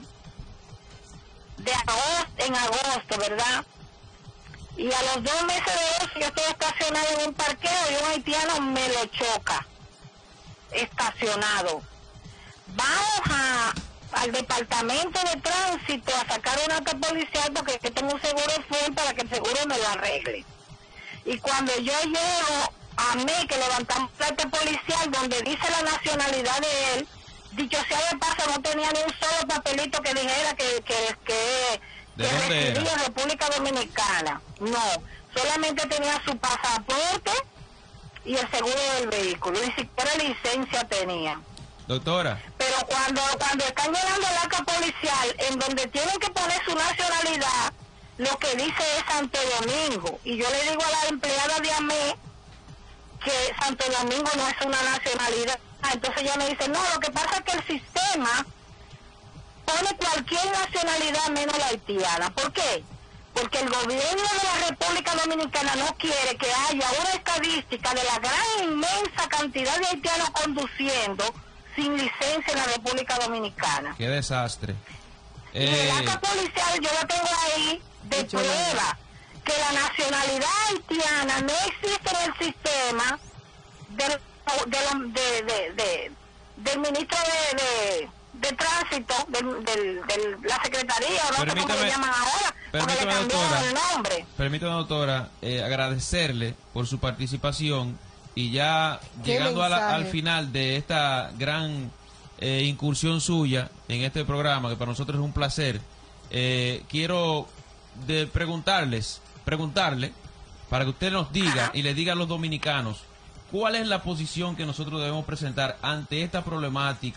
de agosto, en agosto, ¿verdad? Y a los dos meses de eso yo estoy estacionado en un parqueo y un haitiano me lo choca, estacionado. Vamos a, al departamento de tránsito a sacar una nota policial porque yo tengo un seguro full para que el seguro me lo arregle. Y cuando yo llego, a mí que levantamos la nota policial donde dice la nacionalidad de él, dicho sea de paso, no tenía ni un solo papelito que dijera que, que, que, ¿De que dónde residía era? en República Dominicana. No, solamente tenía su pasaporte y el seguro del vehículo, ni siquiera licencia tenía. Doctora. Pero cuando cuando están llenando el acta policial, en donde tienen que poner su nacionalidad, lo que dice es Santo Domingo. Y yo le digo a la empleada de A M E que Santo Domingo no es una nacionalidad. Entonces ella me dice, no, lo que pasa es que el sistema pone cualquier nacionalidad menos la haitiana. ¿Por qué? Porque el gobierno de la República Dominicana no quiere que haya una estadística de la gran inmensa cantidad de haitianos conduciendo sin licencia en la República Dominicana. Qué desastre. Y el Eh, acta policial yo lo tengo ahí de Mucho prueba que la nacionalidad haitiana no existe en el sistema del, de los- de- de- de- del ministro de, de, de tránsito, del, del, del- la secretaría, o no sé cómo Permítame- le llaman ahora, porque le permítame, cambiaron doctora. el nombre. Permítame, doctora, eh, agradecerle por su participación y ya Qué llegando a la- mensaje. al final de esta gran eh, incursión suya en este programa, que para nosotros es un placer, eh, quiero de preguntarles, preguntarle, para que usted nos diga y le diga a los dominicanos cuál es la posición que nosotros debemos presentar ante esta problemática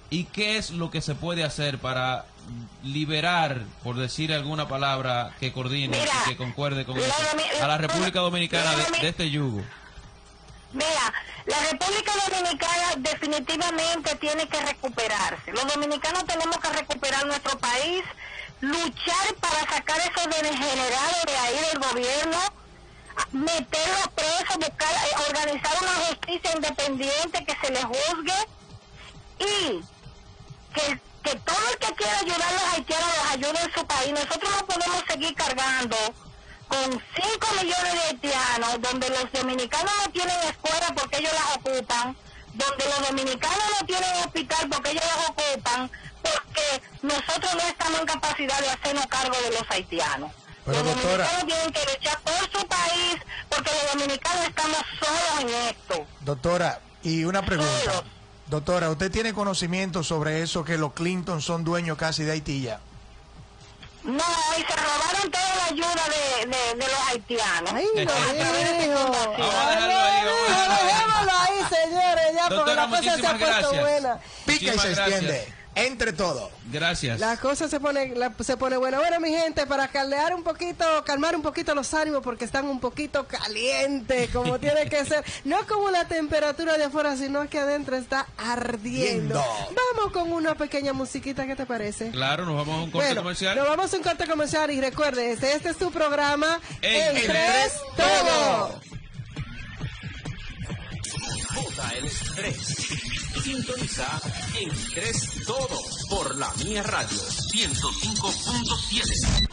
¿Y qué es lo que se puede hacer para liberar, por decir alguna palabra que coordine Mira, y que concuerde con eso, domi- a la República Dominicana lo de, domi- de este yugo? Mira, la República Dominicana definitivamente tiene que recuperarse. Los dominicanos tenemos que recuperar nuestro país, luchar para sacar esos degenerados de ahí del gobierno, meterlos presos, buscar, eh, organizar una justicia independiente que se les juzgue y que, que todo el que quiera ayudar a los haitianos los ayude en su país. Nosotros no podemos seguir cargando con cinco millones de haitianos, donde los dominicanos no tienen escuela porque ellos las ocupan, donde los dominicanos no tienen hospital porque ellos las ocupan, porque nosotros no estamos en capacidad de hacernos cargo de los haitianos. Pero, los doctora, dominicanos tienen que luchar por su país, porque los dominicanos estamos solos en esto. Doctora, y una pregunta. Solos. Doctora, ¿usted tiene conocimiento sobre eso que los Clinton son dueños casi de Haití ya? No, y se robaron toda la ayuda de, de, de los haitianos. Ay, lo dijo. Vamos a dejarlo ahí, Lo vamos a dijo, dejarlo ahí. dejémoslo ahí, señores, ya, porque Doctora, la cosa se ha muchísimas puesto gracias. buena. Pica y se Muchísimas extiende. gracias. Entre todo. Gracias. La cosa se pone la- se pone buena. Bueno, mi gente, para caldear un poquito, calmar un poquito los ánimos porque están un poquito calientes, como tiene que ser. No como la temperatura de afuera, sino que adentro está ardiendo. Lindo. Vamos con una pequeña musiquita, ¿qué te parece? Claro, nos vamos a un corte Bueno, comercial. nos vamos a un corte comercial y recuerde, este, este es tu programa En En tres, tres Todo. Bota el estrés. Sintoniza en tres todo por la Mía Radio ciento cinco punto siete.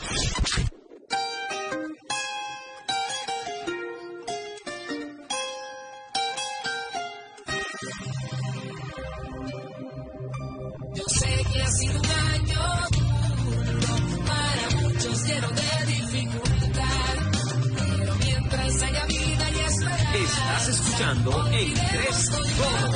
Yo sé que ha sido un año duro, para muchos lleno de dificultad, pero mientras haya vida y esperanza, Estás escuchando en tres todo.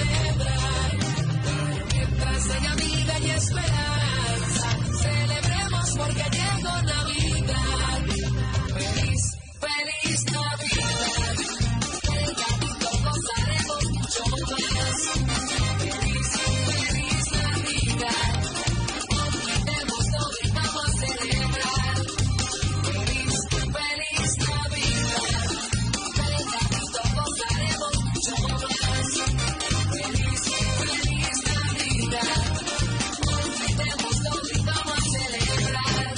mientras haya vida y esperanza, celebremos porque llegó Navidad. Feliz, feliz Navidad. El gatito gozaremos mucho más. Feliz, feliz Navidad. Olvidemos todo y vamos a celebrar. Feliz, feliz Navidad. El gatito gozaremos mucho más. Feliz, feliz Navidad. Olvidemos todo y vamos a celebrar.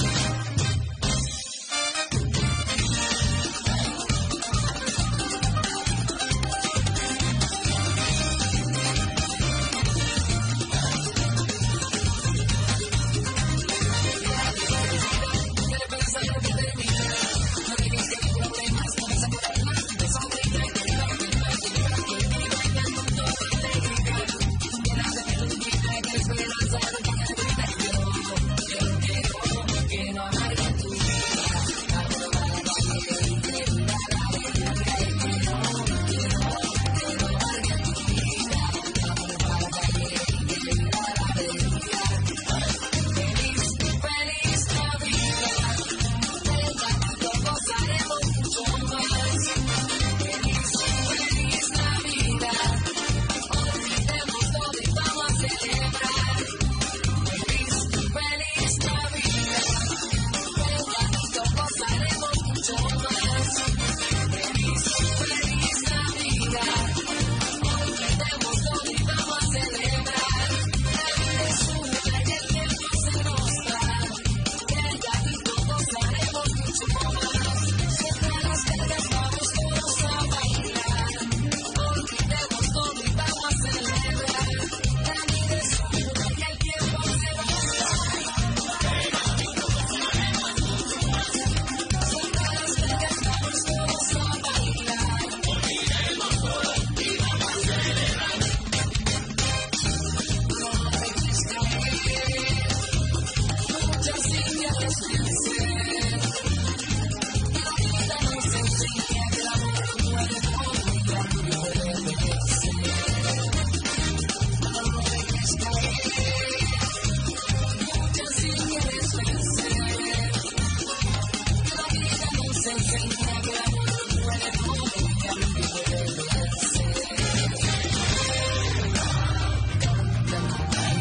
Feliz Navidad. El gatito gozaremos mucho más. Feliz, feliz Navidad. Olvidemos todo y vamos a celebrar. Feliz, feliz Navidad. El gatito gozaremos mucho más. Feliz, feliz Navidad. Olvidemos todo y vamos a celebrar. Es una y el tiempo se nos va. El gatito gozaremos mucho más. Siempre las calles vamos todos a bailar. Olvidemos todo y vamos a celebrar. La vida es una y el tiempo se nos va. El gatito gozaremos mucho más. Siempre las calles vamos todos a bailar. Olvidemos todo y vamos a celebrar. Muchas sillas vencer. La vida nos enseña que el amor puede cambiar. No lo dejes caer. Muchas sillas vencer. La vida nos enseña que el amor puede cambiar.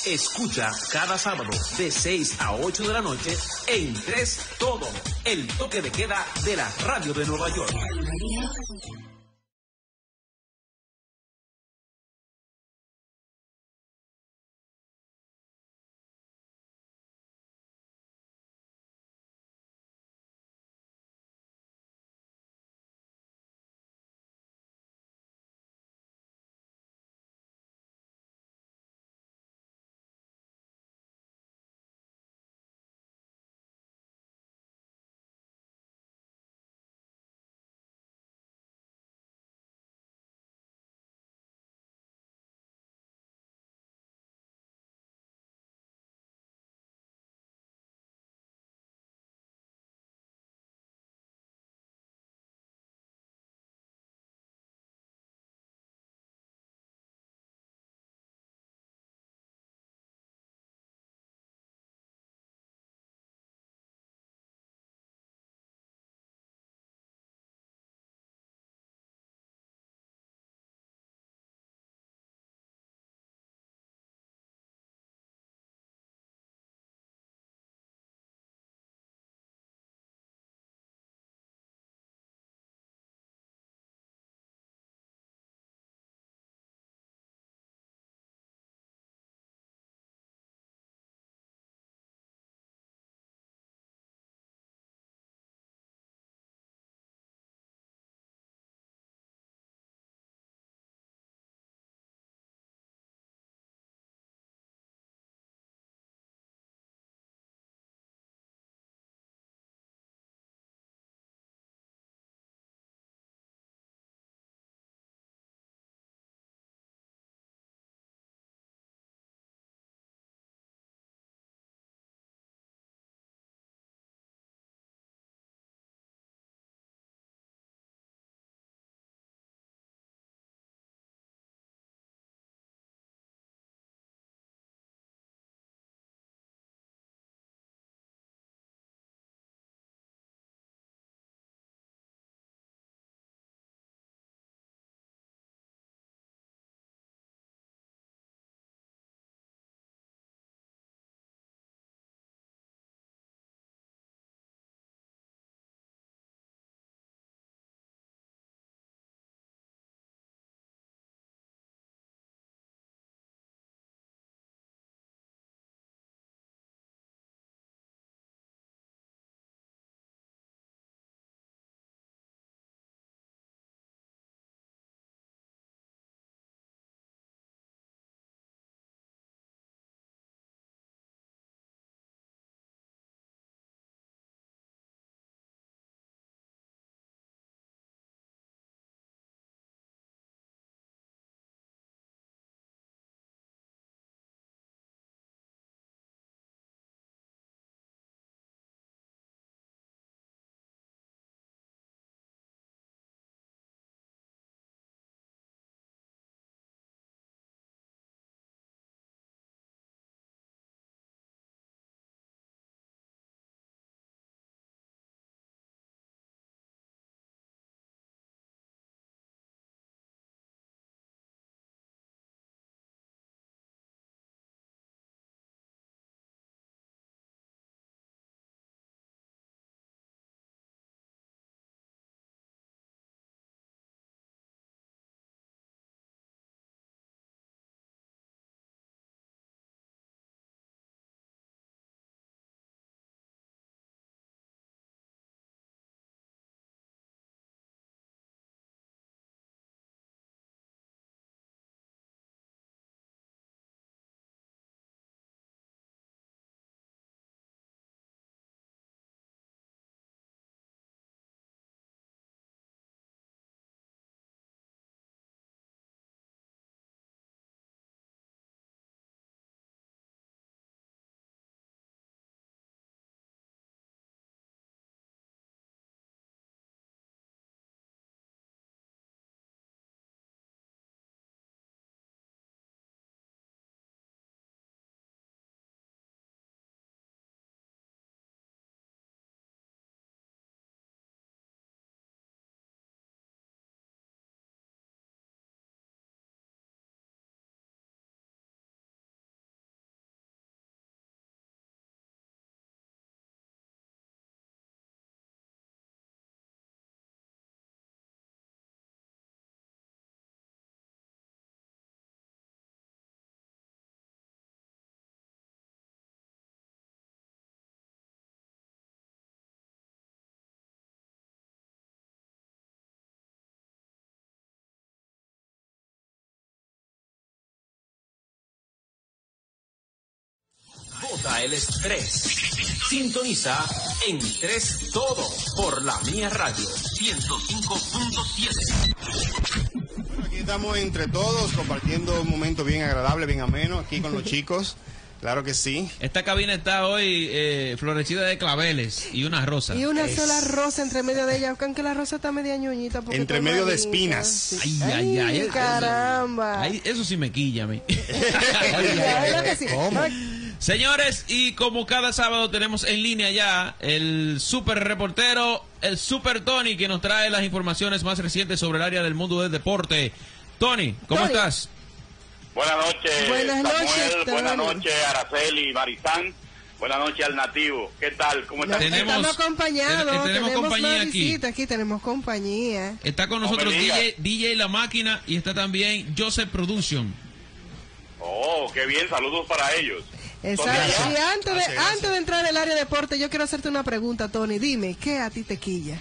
Escucha cada sábado de seis a ocho de la noche en Tres Todo, el toque de queda de la radio de Nueva York. Bota el estrés. Sintoniza en tres todo por la Mía Radio ciento cinco punto siete. Aquí estamos entre todos compartiendo un momento bien agradable, bien ameno aquí con los chicos. Claro que sí. Esta cabina está hoy eh, florecida de claveles y una rosa. Y una Es- sola rosa entre medio de ella, aunque la rosa está media ñoñita. porque Entre está medio de bonita. espinas. Sí. Ay, ay, ay, eso- caramba. Ay, eso sí me quilla a mí. Ya, ¿verdad que sí? ¿Cómo? Ay, Señores, y como cada sábado tenemos en línea ya el super reportero, el Super Tony, que nos trae las informaciones más recientes sobre el área del mundo del deporte. Tony, ¿cómo Tony. estás? Buenas noches, Buenas Samuel. noches, Buenas Tony. noches, Araceli, Marizán. Buenas noches al nativo. ¿Qué tal? ¿Cómo están? Tenemos- Estamos acompañados, ten- tenemos tenemos compañía una aquí. visita aquí, tenemos compañía. Está con No me nosotros digas. D J, D J La Máquina y está también Joseph Production. Oh, qué bien. Saludos para ellos. Exacto. Gracias. Y antes de, Gracias, gracias. antes de entrar en el área de deporte, yo quiero hacerte una pregunta, Tony. Dime, ¿qué a ti te quilla?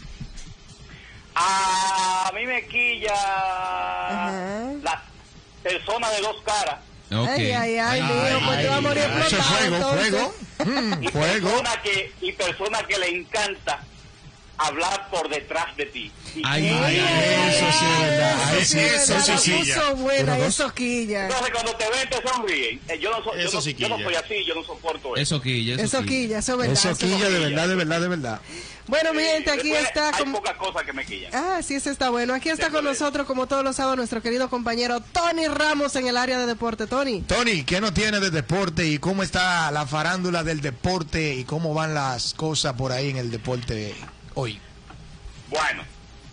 A mí me quilla Ajá. la persona de dos caras. Ok. Ay, ay, ay, mío, pues te va a morir Eso es explotado, fuego, entonces. fuego. Mm, Y fuego. persona que, y persona que le encanta hablar por detrás de ti. Y Ay, que- ay, ay, Eso sí es verdad. Ahí sí, Eso eso sí sí quilla. buena, Uno, dos. eso quilla. Entonces cuando te ven te sonríen. Eh, Yo no, soy, yo, Eso no, sí yo no quilla. soy así, yo no soporto eso. Eso quilla, eso, Eso quilla. quilla, eso es verdad. Eso eso- quilla de verdad, de verdad, de verdad. Bueno, mi Sí, gente, aquí después está. Hay como- pocas cosas que me quillan. Ah, sí, ese está bueno. Aquí está Sí, con pues. nosotros, como todos los sábados, nuestro querido compañero Tony Ramos en el área de deporte. Tony. Tony, ¿qué nos tiene de deporte y cómo está la farándula del deporte y cómo van las cosas por ahí en el deporte hoy? Bueno,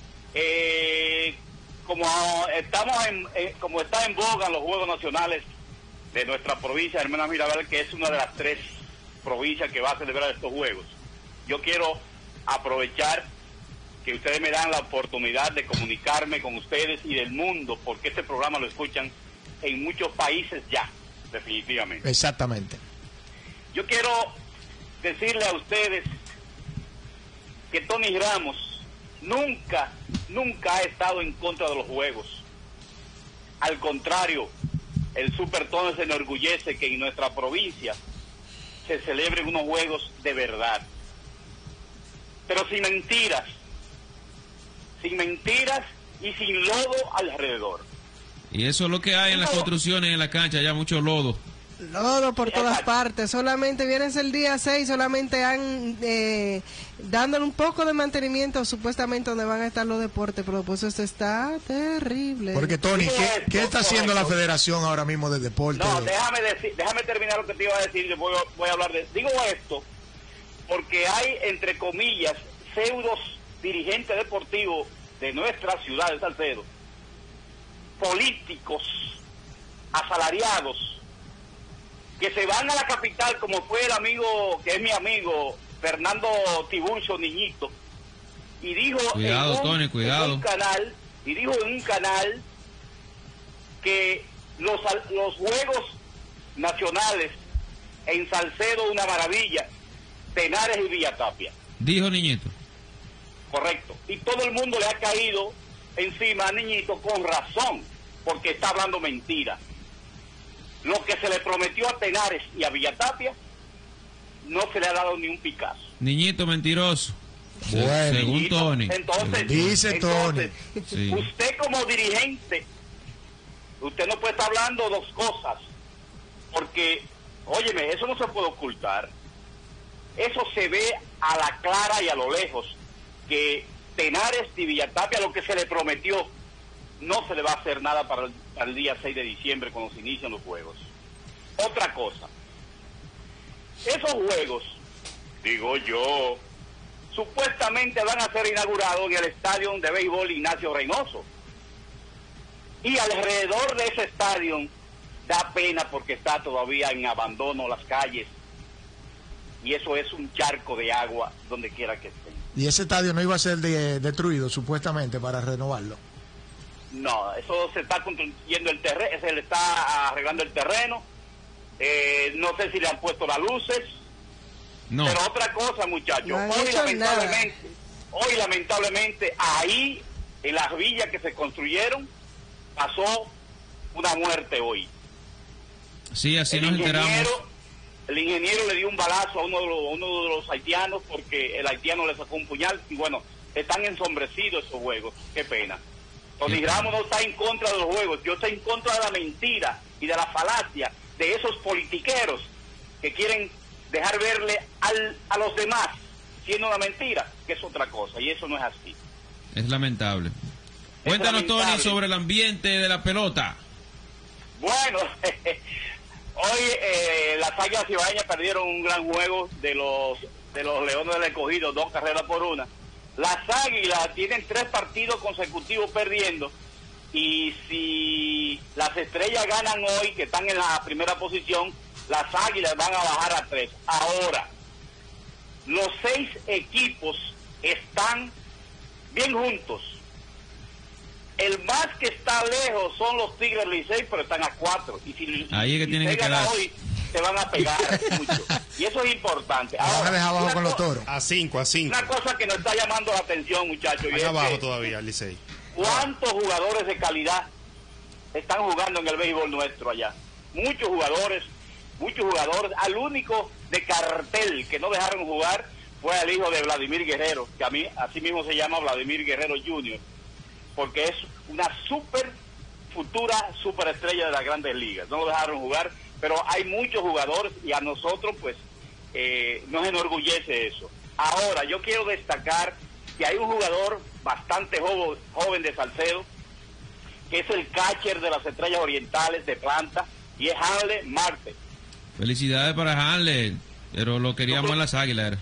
eh, como estamos en, eh, como está en boga los Juegos Nacionales de nuestra provincia, Hermanas Mirabal, que es una de las tres provincias que va a celebrar estos Juegos, yo quiero aprovechar que ustedes me dan la oportunidad de comunicarme con ustedes y del mundo, porque este programa lo escuchan en muchos países ya, definitivamente. Exactamente. Yo quiero decirle a ustedes que Tony Ramos nunca, nunca ha estado en contra de los juegos. Al contrario, el Super Tony se enorgullece que en nuestra provincia se celebren unos juegos de verdad. Pero sin mentiras, sin mentiras y sin lodo alrededor. Y eso es lo que hay en las construcciones, en la cancha, ya mucho lodo. Lodo por todas Exacto. partes. Solamente vienes el día seis, solamente han eh, dándole un poco de mantenimiento supuestamente donde van a estar los deportes, pero pues eso está terrible. Porque Tony, ¿qué, Correcto, qué está haciendo la correcto. federación ahora mismo de deporte? No, déjame decir, déjame terminar lo que te iba a decir y voy, a- voy a hablar de... Digo esto porque hay, entre comillas, pseudos dirigentes deportivos de nuestra ciudad de Salcedo, políticos, asalariados, que se van a la capital, como fue el amigo, que es mi amigo, Fernando Tiburcio Niñito, y dijo Cuidado, en un, Tony, cuidado. en un canal, y dijo en un canal que los, al- los Juegos Nacionales en Salcedo una maravilla, Tenares y Villatapia, Dijo Niñito. correcto, y todo el mundo le ha caído encima a Niñito con razón, porque está hablando mentira. Lo que se le prometió a Tenares y a Villatapia no se le ha dado ni un Picasso. Niñito mentiroso. Se- Bueno. según Niñito, Tony. Entonces, Dice entonces, Sí. usted como dirigente, usted no puede estar hablando dos cosas, porque, óyeme, eso no se puede ocultar. Eso se ve a la clara y a lo lejos, que Tenares y Villatapia, lo que se le prometió, no se le va a hacer nada para el, para el día seis de diciembre, cuando se inician los juegos. Otra cosa, esos juegos, digo yo, supuestamente van a ser inaugurados en el estadio de béisbol Ignacio Reynoso. Y alrededor de ese estadio da pena porque está todavía en abandono las calles. Y eso es un charco de agua donde quiera que esté. Y ese estadio no iba a ser de- destruido supuestamente para renovarlo. No, eso se está construyendo el terreno, se le está arreglando el terreno. Eh, no sé si le han puesto las luces. No. Pero otra cosa, muchachos, No han hoy hecho lamentablemente, hoy lamentablemente, ahí, en las villas que se construyeron, pasó una muerte hoy. Sí, así el nos enteramos. ingeniero, el ingeniero le dio un balazo a uno de los, a uno de los haitianos porque el haitiano le sacó un puñal y bueno, están ensombrecidos esos juegos, qué pena. Tony Ramos no está en contra de los juegos, yo estoy en contra de la mentira y de la falacia de esos politiqueros que quieren dejar verle al, a los demás siendo una mentira, que es otra cosa, y eso no es así. Es lamentable. Es Cuéntanos, lamentable. Tony, sobre el ambiente de la pelota. Bueno, hoy eh, las Águilas Cibaeñas perdieron un gran juego de los de los Leones del Escogido, dos carreras por una. Las Águilas tienen tres partidos consecutivos perdiendo, y si las Estrellas ganan hoy, que están en la primera posición, las Águilas van a bajar a tres. Ahora, los seis equipos están bien juntos. El más que está lejos son los Tigres del Licey, pero están a cuatro. Y si Ahí es que tienen que gana quedar. hoy, se van a pegar mucho. Y eso es importante. Van a Ahora, dejar abajo una con los co- toros. A cinco, a cinco. Una cosa que nos está llamando la atención, muchachos, y Van es abajo que todavía, Licey. ¿cuántos jugadores de calidad están jugando en el béisbol nuestro allá? Muchos jugadores, muchos jugadores. Al único de cartel que no dejaron jugar fue el hijo de Vladimir Guerrero, que a mí así mismo se llama Vladimir Guerrero junior, porque es una super futura superestrella de las Grandes Ligas. No lo dejaron jugar, pero hay muchos jugadores y a nosotros pues eh, nos enorgullece eso. Ahora, yo quiero destacar que hay un jugador bastante joven, joven de Salcedo, que es el catcher de las Estrellas Orientales de Planta, y es Hanley Marte. Felicidades para Hanley, pero lo queríamos en las Águilas.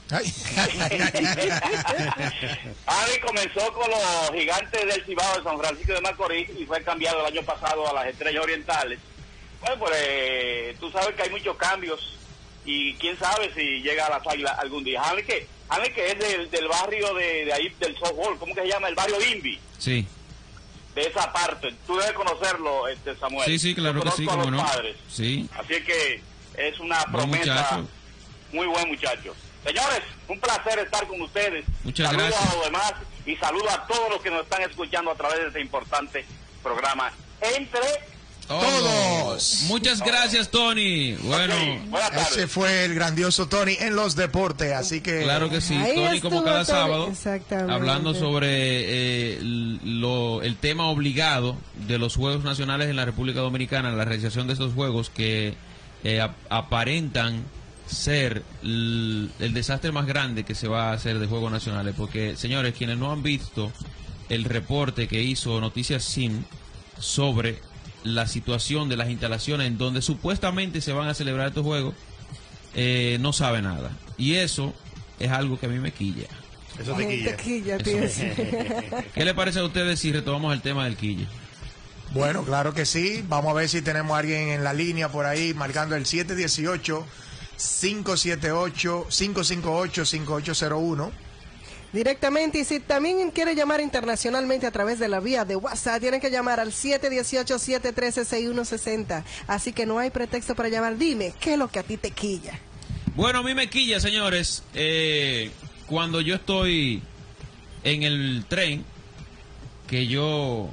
Hanley comenzó con los Gigantes del Cibao de San Francisco de Macorís y fue cambiado el año pasado a las Estrellas Orientales. Bueno, pues eh, tú sabes que hay muchos cambios y quién sabe si llega a las Águilas algún día. Hanley que, Hanley que es del, del barrio de, de ahí, del softball, ¿cómo que se llama? El barrio Invi, Sí, de esa parte. Tú debes conocerlo, este Samuel. sí, sí, claro Yo que sí, conozco a cómo los no. padres. Sí, Así que es una Buen promesa, muchacho. muy buen muchacho. Señores, un placer estar con ustedes. Muchas saludos gracias. a los demás y saludos a todos los que nos están escuchando a través de este importante programa. Entre Todos. Muchas gracias, Tony. Bueno, Ok, buenas tardes. Ese fue el grandioso Tony en los deportes, así que claro que sí. Ahí Tony, como estuvo cada Tony, sábado, exactamente. hablando sobre eh, lo, el tema obligado de los Juegos Nacionales en la República Dominicana, la realización de estos Juegos que eh, ap- aparentan ser l- el desastre más grande que se va a hacer de Juegos Nacionales. Porque, señores, quienes no han visto el reporte que hizo Noticias Sim sobre la situación de las instalaciones en donde supuestamente se van a celebrar estos Juegos, eh, no sabe nada. Y eso es algo que a mí me quilla. Eso te quilla. Tequilla, Eso tío. me- ¿Qué le parece a ustedes si retomamos el tema del quille? bueno, claro que sí. Vamos a ver si tenemos a alguien en la línea por ahí marcando el siete uno ocho, cinco siete ocho, cinco cinco ocho, cinco ocho cero uno. Directamente, y si también quiere llamar internacionalmente a través de la vía de WhatsApp, tiene que llamar al siete uno ocho, siete uno tres, seis uno seis cero. Así que no hay pretexto para llamar. Dime, ¿qué es lo que a ti te quilla? Bueno, a mí me quilla, señores, eh, cuando yo estoy en el tren, que yo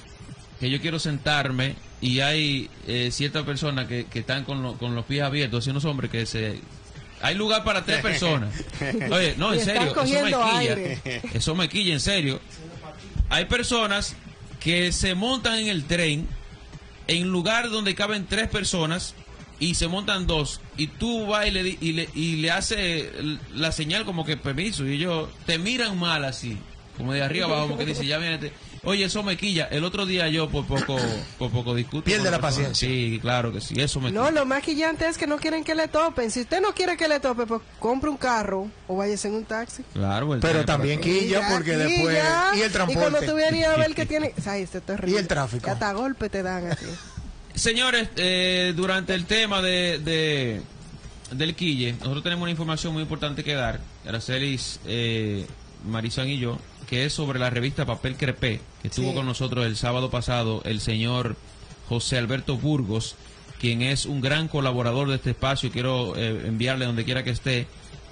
que yo quiero sentarme y hay eh, ciertas personas que, que están con, lo- con los pies abiertos, y unos hombres que se... Hay lugar para tres personas. Oye, no, en Y están serio, eso me cogiendo quilla. aire. Eso me quilla, en serio. Hay personas que se montan en el tren en lugar donde caben tres personas y se montan dos, y tú vas y le, di- y le, y le hace la señal como que permiso, y ellos te miran mal así, como de arriba abajo, como que dice, ya viene. Oye, eso me quilla. El otro día yo por poco por poco discuto. Pierde con la persona. paciencia. Sí, claro que sí, eso me No, quilla. lo más quillante es que no quieren que le topen. Si usted no quiere que le tope, pues compre un carro o váyase en un taxi. Claro, el Pero tren también para- quilla Ya, porque quilla. después... Y el transporte. Y cuando tú vienes a ver que tiene... Ay, esto es terrible. Y el tráfico. Que hasta golpe te dan así. Señores, eh, durante el tema de, de del quille, nosotros tenemos una información muy importante que dar, Aracelis, eh, Marizán y yo, que es sobre la revista Papel Crepé, que estuvo Sí. con nosotros el sábado pasado el señor José Alberto Burgos, quien es un gran colaborador de este espacio. Quiero eh, enviarle donde quiera que esté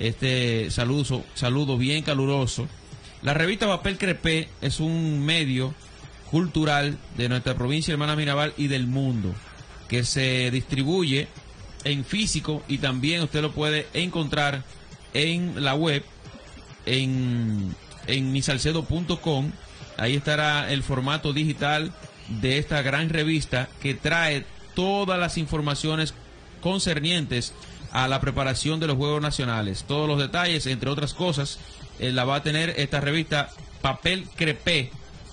este saludo, saludo bien caluroso. La revista Papel Crepé es un medio cultural de nuestra provincia hermana Mirabal y del mundo, que se distribuye en físico y también usted lo puede encontrar en la web, en, en mi salcedo punto com. Ahí estará el formato digital de esta gran revista que trae todas las informaciones concernientes a la preparación de los Juegos Nacionales. Todos los detalles, entre otras cosas, eh, la va a tener esta revista Papel Crepé.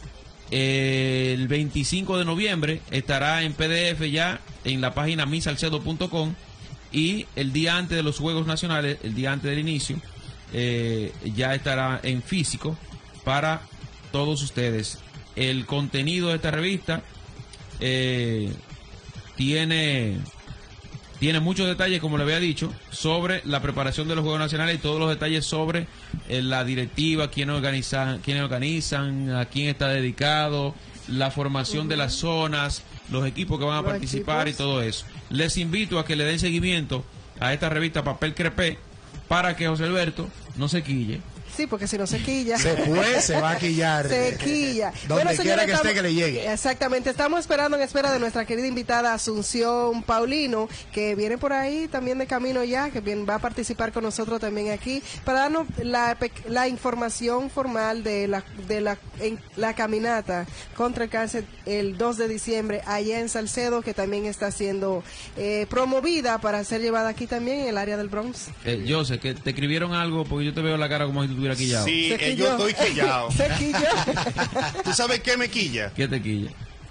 Eh, el veinticinco de noviembre estará en P D F ya en la página mi salcedo punto com, y el día antes de los Juegos Nacionales, el día antes del inicio, eh, ya estará en físico para todos ustedes. El contenido de esta revista eh, tiene... Tiene muchos detalles, como le había dicho, sobre la preparación de los Juegos Nacionales y todos los detalles sobre eh, la directiva, quiénes organizan, quiénes organizan, a quién está dedicado, la formación uh-huh. de las zonas, los equipos que van a los participar equipos. Y todo eso. Les invito a que le den seguimiento a esta revista Papel Crepé para que José Alberto no se quille. Sí, porque si no se quilla. Se fue, se va a quillar. Se quilla. Donde bueno, quiera señora, que estamos, esté, que le llegue. Exactamente. Estamos esperando en espera de nuestra querida invitada Asunción Paulino, que viene por ahí también de camino ya, que bien, va a participar con nosotros también aquí, para darnos la, la información formal de la de la, en, la caminata contra el cáncer el dos de diciembre allá en Salcedo, que también está siendo eh, promovida para ser llevada aquí también en el área del Bronx. Eh, yo sé que te escribieron algo porque yo te veo la cara como si tú estuvieras quillado. Sí, eh, yo estoy quillado. Se quilló. ¿Tú sabes qué me quilla? ¿Qué te quilla?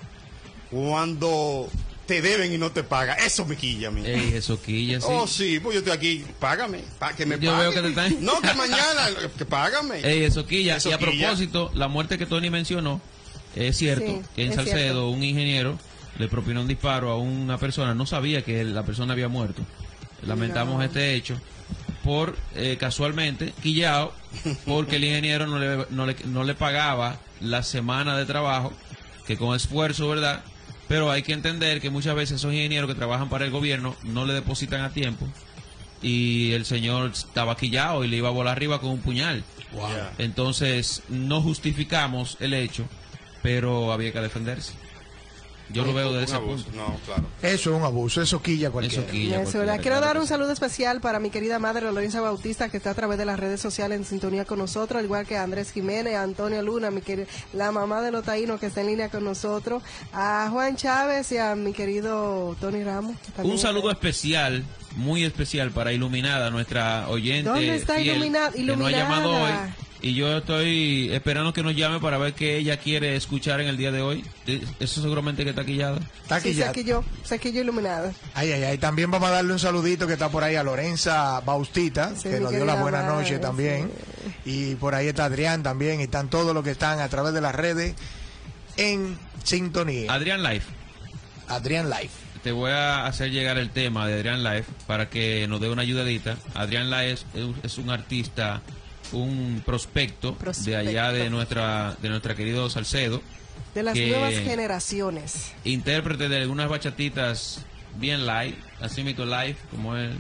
Cuando te deben y no te pagan. Eso me quilla a mí. Ey, eso quilla, sí. Oh, sí, pues yo estoy aquí. Págame. Pa que me yo pague. veo que te están... No, que mañana. Que págame. Ey, eso quilla. Eso y a quilla. propósito, la muerte que Tony mencionó, es cierto, Sí, que en es Salcedo cierto. un ingeniero le propinó un disparo a una persona. No sabía que la persona había muerto. Lamentamos No. este hecho. Por eh, casualmente quillao, porque el ingeniero no le, no, le, no le pagaba la semana de trabajo, que con esfuerzo, ¿verdad? Pero hay que entender que muchas veces esos ingenieros que trabajan para el gobierno no le depositan a tiempo, y el señor estaba quillao y le iba a volar arriba con un puñal. Wow. Yeah. Entonces no justificamos el hecho, pero había que defenderse. Yo lo veo Un desde ese abuso. punto. No, claro. Eso es un abuso, eso quilla cualquiera. Eso quilla. Eso, ¿verdad? Quiero dar un saludo especial para mi querida madre Lorenza Bautista, que está a través de las redes sociales en sintonía con nosotros, al igual que a Andrés Jiménez, a Antonio Luna, mi querida, la mamá de los taínos que está en línea con nosotros, a Juan Chávez y a mi querido Tony Ramos. Un saludo especial, muy especial para Iluminada, nuestra oyente ¿Dónde está fiel, Ilumina- que nos ha llamado hoy. Iluminada? Y yo estoy esperando que nos llame para ver qué ella quiere escuchar en el día de hoy. Eso seguramente que está quillada. Está Sí, quillado. sé que yo, sé que yo iluminada. Ay, ay, ay. También vamos a darle un saludito que está por ahí a Lorenza Bautista, Sí, que mi nos dio la querida buena madre, noche también. Y por ahí está Adrián también. Y están todos los que están a través de las redes en sintonía. Adrián Life. Adrián Live. Te voy a hacer llegar el tema de Adrián Life para que nos dé una ayudadita. Adrián Life es, es un artista, un prospecto, Prospecto. de allá de nuestra de nuestra querido Salcedo, De las que- nuevas generaciones. intérprete de algunas bachatitas bien live, así mito live, como él.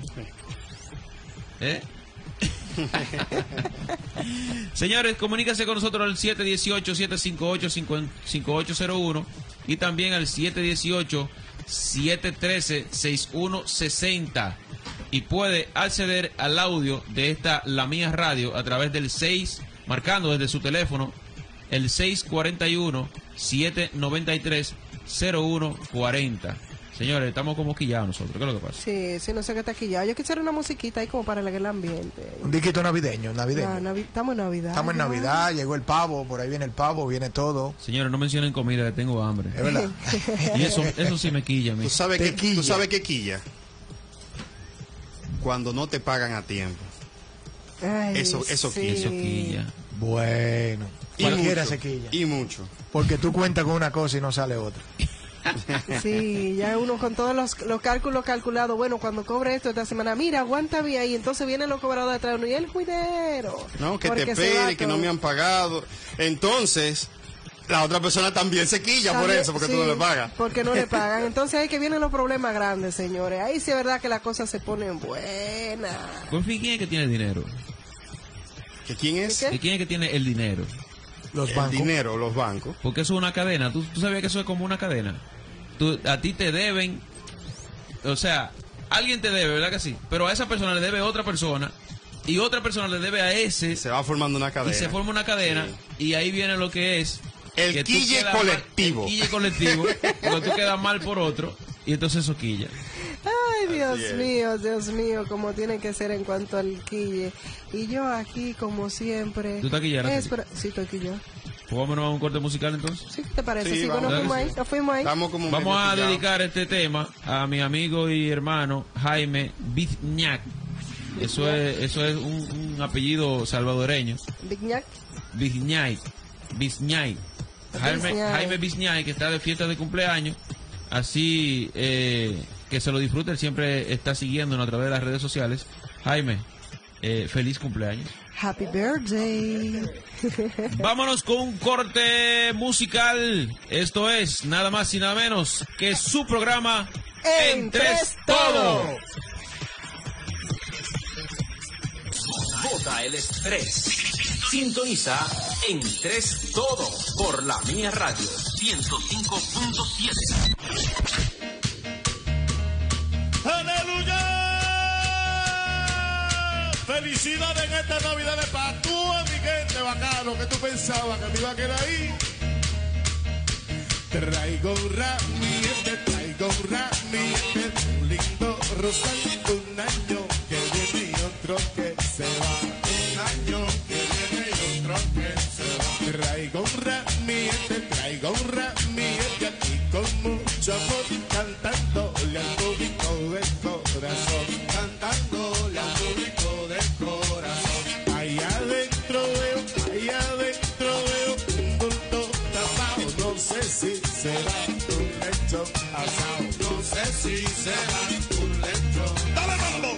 ¿Eh? Señores, comuníquense con nosotros al siete uno ocho, siete cinco ocho, cinco ocho cero uno y también al siete uno ocho, siete uno tres, seis uno seis cero, y puede acceder al audio de esta La Mía Radio a través del seis, marcando desde su teléfono el seis cuatro uno, siete nueve tres, cero uno cuatro cero. Señores, estamos como quillados nosotros. ¿Qué es lo que pasa? Sí, sí, no sé qué está aquí ya. Yo quisiera una musiquita ahí como para alegrar el ambiente. Un disquito navideño, navideño. No, navi- estamos en Navidad. Estamos en ya. Navidad, llegó el pavo, por ahí viene el pavo, viene todo. Señores, no mencionen comida, que tengo hambre. Es verdad. Y eso, eso sí me quilla a mí. ¿Tú sabes, Te que, quilla. ¿Tú sabes qué quilla? Cuando no te pagan a tiempo. Ay, Eso- eso sí. quilla. Eso quilla. Bueno, Y cualquiera mucho, se quilla. Y mucho. Porque tú cuentas con una cosa y no sale otra. Sí, ya uno con todos los, los cálculos calculados. Bueno, cuando cobre esto esta semana, mira, aguántame ahí. Entonces vienen los cobradores detrás de uno y el juidero. No, que Porque te se va espere, que no todo. me han pagado. Entonces, la otra persona también se quilla por También- eso, porque tú sí, no le pagas. Porque no le pagan. Entonces ahí que vienen los problemas grandes, señores. Ahí sí es verdad que las cosas se ponen buenas. Por fin, ¿quién es que tiene el dinero? ¿Que quién es? ¿Qué? ¿Y quién es que tiene el dinero? Los El bancos. dinero, los bancos. Porque eso es una cadena. ¿Tú, tú sabías que eso es como una cadena? Tú, a ti te deben, o sea, alguien te debe, ¿verdad que sí? Pero a esa persona le debe otra persona y otra persona le debe a ese. Se va formando una cadena. Y se forma una cadena sí. y ahí viene lo que es el que quille colectivo. Mal, el quille colectivo, porque tú quedas mal por otro y entonces eso quilla. Ay, Dios mío, Dios mío, como tiene que ser en cuanto al quille. Y yo aquí, como siempre. ¿Tú estás quillera? Espera, sí, estoy quillera. ¿Vámonos a un corte musical entonces? Sí, ¿te parece? Sí, sí, vamos, bueno, fuimos ahí, nos fuimos ahí. Como vamos a pillado. dedicar este tema a mi amigo y hermano Jaime Bizñac. Eso es, eso es un, un apellido salvadoreño. ¿Bizñac? Bizñay. Bizñay. Jaime, Jaime Bizñay, que está de fiesta de cumpleaños. Así eh, que se lo disfrute, él siempre está siguiéndonos a través de las redes sociales. Jaime, eh, feliz cumpleaños. Happy birthday. Vámonos con un corte musical. Esto es nada más y nada menos que su programa En Tres Todo. Bota el estrés. Sintoniza En Tres Todo por la Mía Radio ciento cinco punto siete. ¡Aleluya! Felicidades en esta Navidad de para tú, mi gente bacano, que tú pensabas que me iba a quedar ahí. Traigo un ramillete, traigo un ramillete, un lindo rosal, un año que viene y otro que se va. Un año que viene y otro que se va. Traigo un ramillete, traigo un ramillete aquí con mucho amor, cantándole al público del corazón, cantándole al público del corazón. Allá adentro veo, allá adentro veo un bulto tapado, no sé si será un lechón asado, no sé si será un lechón. ¡Dale, mambo!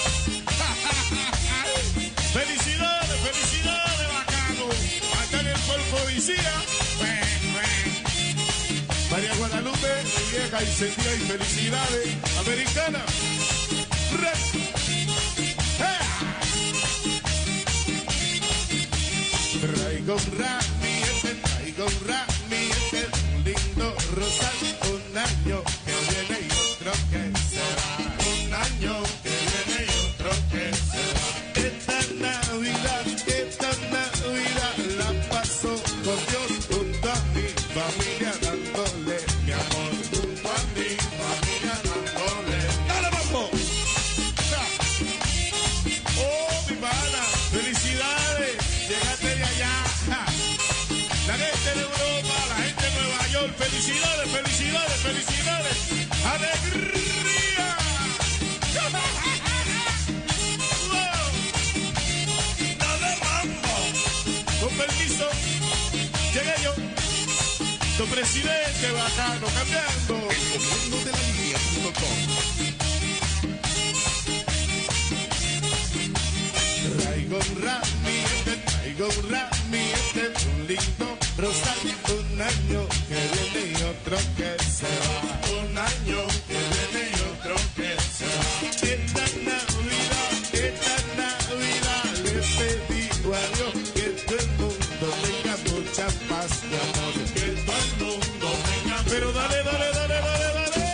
¡Felicidades, felicidades, bacano! Acá en el cuerpo vicía. María Guadalupe, vieja y sentida y felicidades. Americana. Red. Traigo un ramillete, traigo un ramillete, un lindo rosal, un año que viene y otro que se va. Un año que viene y otro que se va. Esta Navidad, esta Navidad la paso con Dios junto a mi familia dándole mi amor, junto a mi familia dándole. ¡Dale, mambo! ¡Oh, mi pana! ¡Felicidades! Llegaste de allá. La gente de Europa, la gente de Nueva York. ¡Felicidades, felicidades, felicidades! ¡Alegría! ¡Wow! ¡Dale, mambo! Con permiso, llegué yo. Tu presidente bacano, cambiando. El comando de la línea punto com. Traigo un ramillete, traigo un ramillete, un lindo rosal, un año que viene y otro que se va. Un año que viene y otro que se va. Esta Navidad, esta Navidad, le pedí a Dios que todo el mundo tenga mucha paz y amor. Que todo el mundo tenga. Pero dale, dale, dale, dale, dale.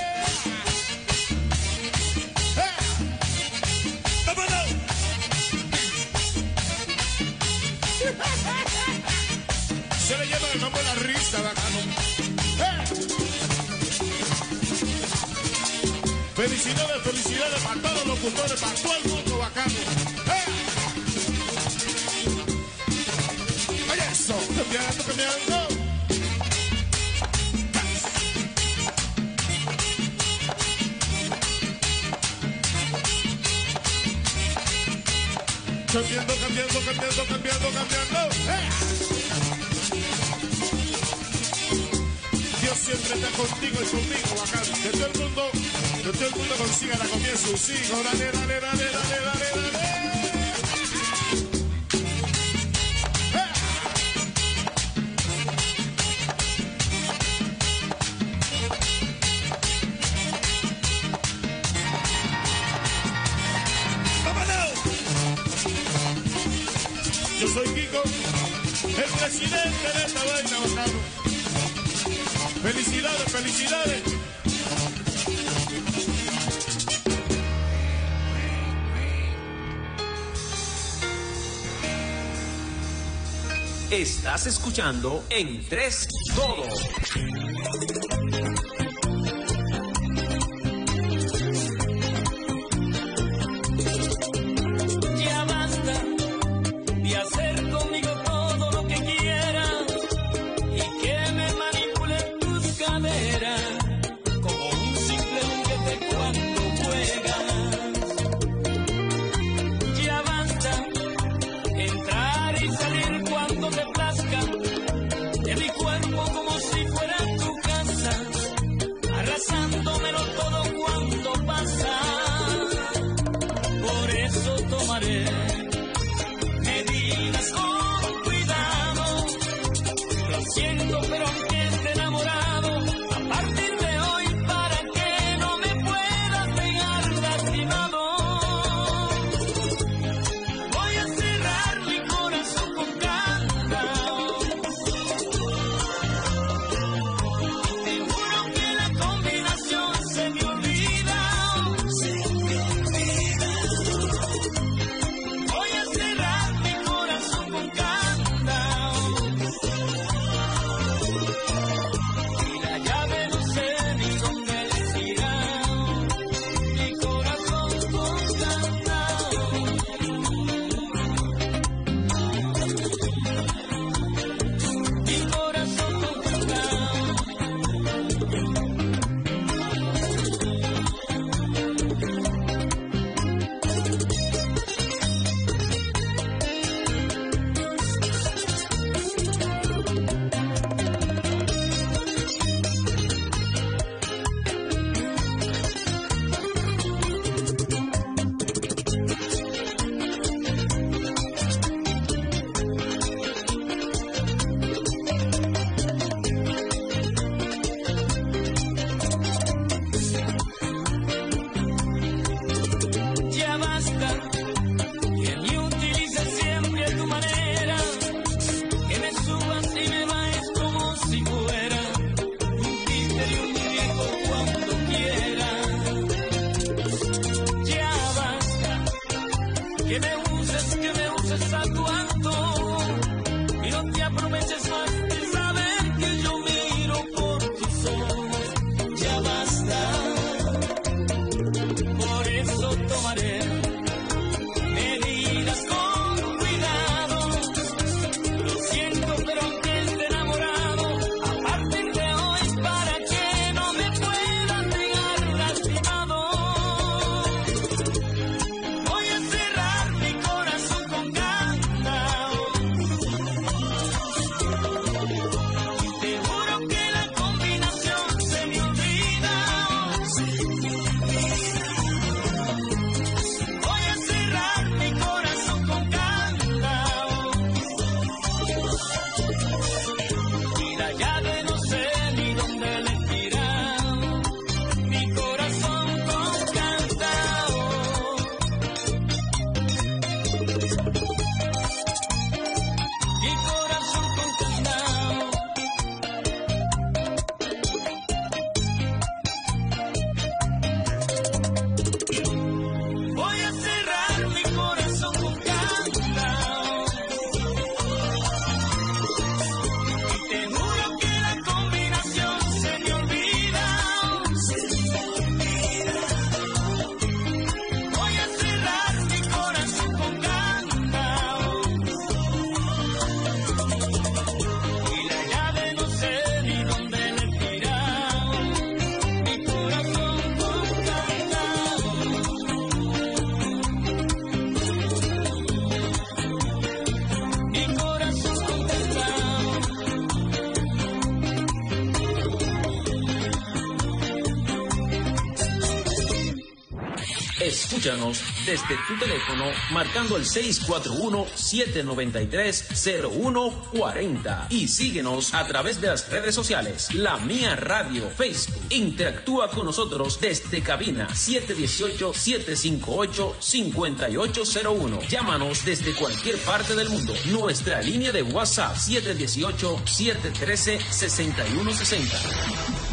Se le lleva el mambo la risa, bacano. ¡Eh! Felicidades, felicidades para todos los locutores, para todo el mundo, bacano. ¡Eh! Oye, eso, cambiando, cambiando. Cambiando, cambiando, cambiando, cambiando, cambiando. ¡Eh! Dios siempre está contigo y conmigo, bacán. Que todo el mundo, que todo el mundo consiga la comida de sus hijos. Dale, dale, dale, dale, dale, dale. Yo soy Kiko, el presidente de esta vaina, bacano. Felicidades, felicidades. Estás escuchando En Tres Todo. Ya basta de hacer conmigo todo lo que quieras y que me manipulen tus caderas como un simple juguete cuando juegas. Ya basta entrar y salir cuando te plazca de mi cuerpo como si fuera tu casa, arrasándomelo todo cuando pasa. Por eso tomaré medidas con cuidado. Lo siento, pero aunque esté enamorado, a partir de hoy para que no me puedas dejar lastimado, voy a cerrar mi corazón con candado. Te juro que la combinación se me olvida. Voy a cerrar mi corazón con candado y la llave no sé ni dónde le irá. Mi corazón con candado. Mi corazón con candado. Ya basta que me utilices siempre a tu manera, que me subas y me bajes como si fuera un títere y un muñeco cuando quieras. Ya basta que me uses, que me uses a tu antojo y no te aproveches más de saber que yo miro por tus ojos. Ya basta. Por eso tomaré medidas con cuidado. Lo siento, pero aunque esté enamorado, a partir de hoy para que no me puedas dejar lastimado, voy a cerrar mi corazón con candado. Te juro que la combinación se me olvida. Voy a cerrar mi corazón con candado y la llave no sé ni dónde le irá. Mi corazón con candado. Mi corazón con candado. Voy a cerrar mi corazón con candado y te juro que la combinación se me olvida. Voy a cerrar mi corazón con candado y la llave no sé ni dónde le irá. Mi corazón con candado. Mi corazón con candado. Escúchanos desde tu teléfono marcando el seis cuatro uno, siete nueve tres, cero uno cuatro cero y síguenos a través de las redes sociales La Mía Radio, Facebook. Interactúa con nosotros desde cabina siete uno ocho, siete cinco ocho, cinco ocho cero uno. Llámanos desde cualquier parte del mundo. Nuestra línea de WhatsApp siete uno ocho, siete uno tres, seis uno seis cero.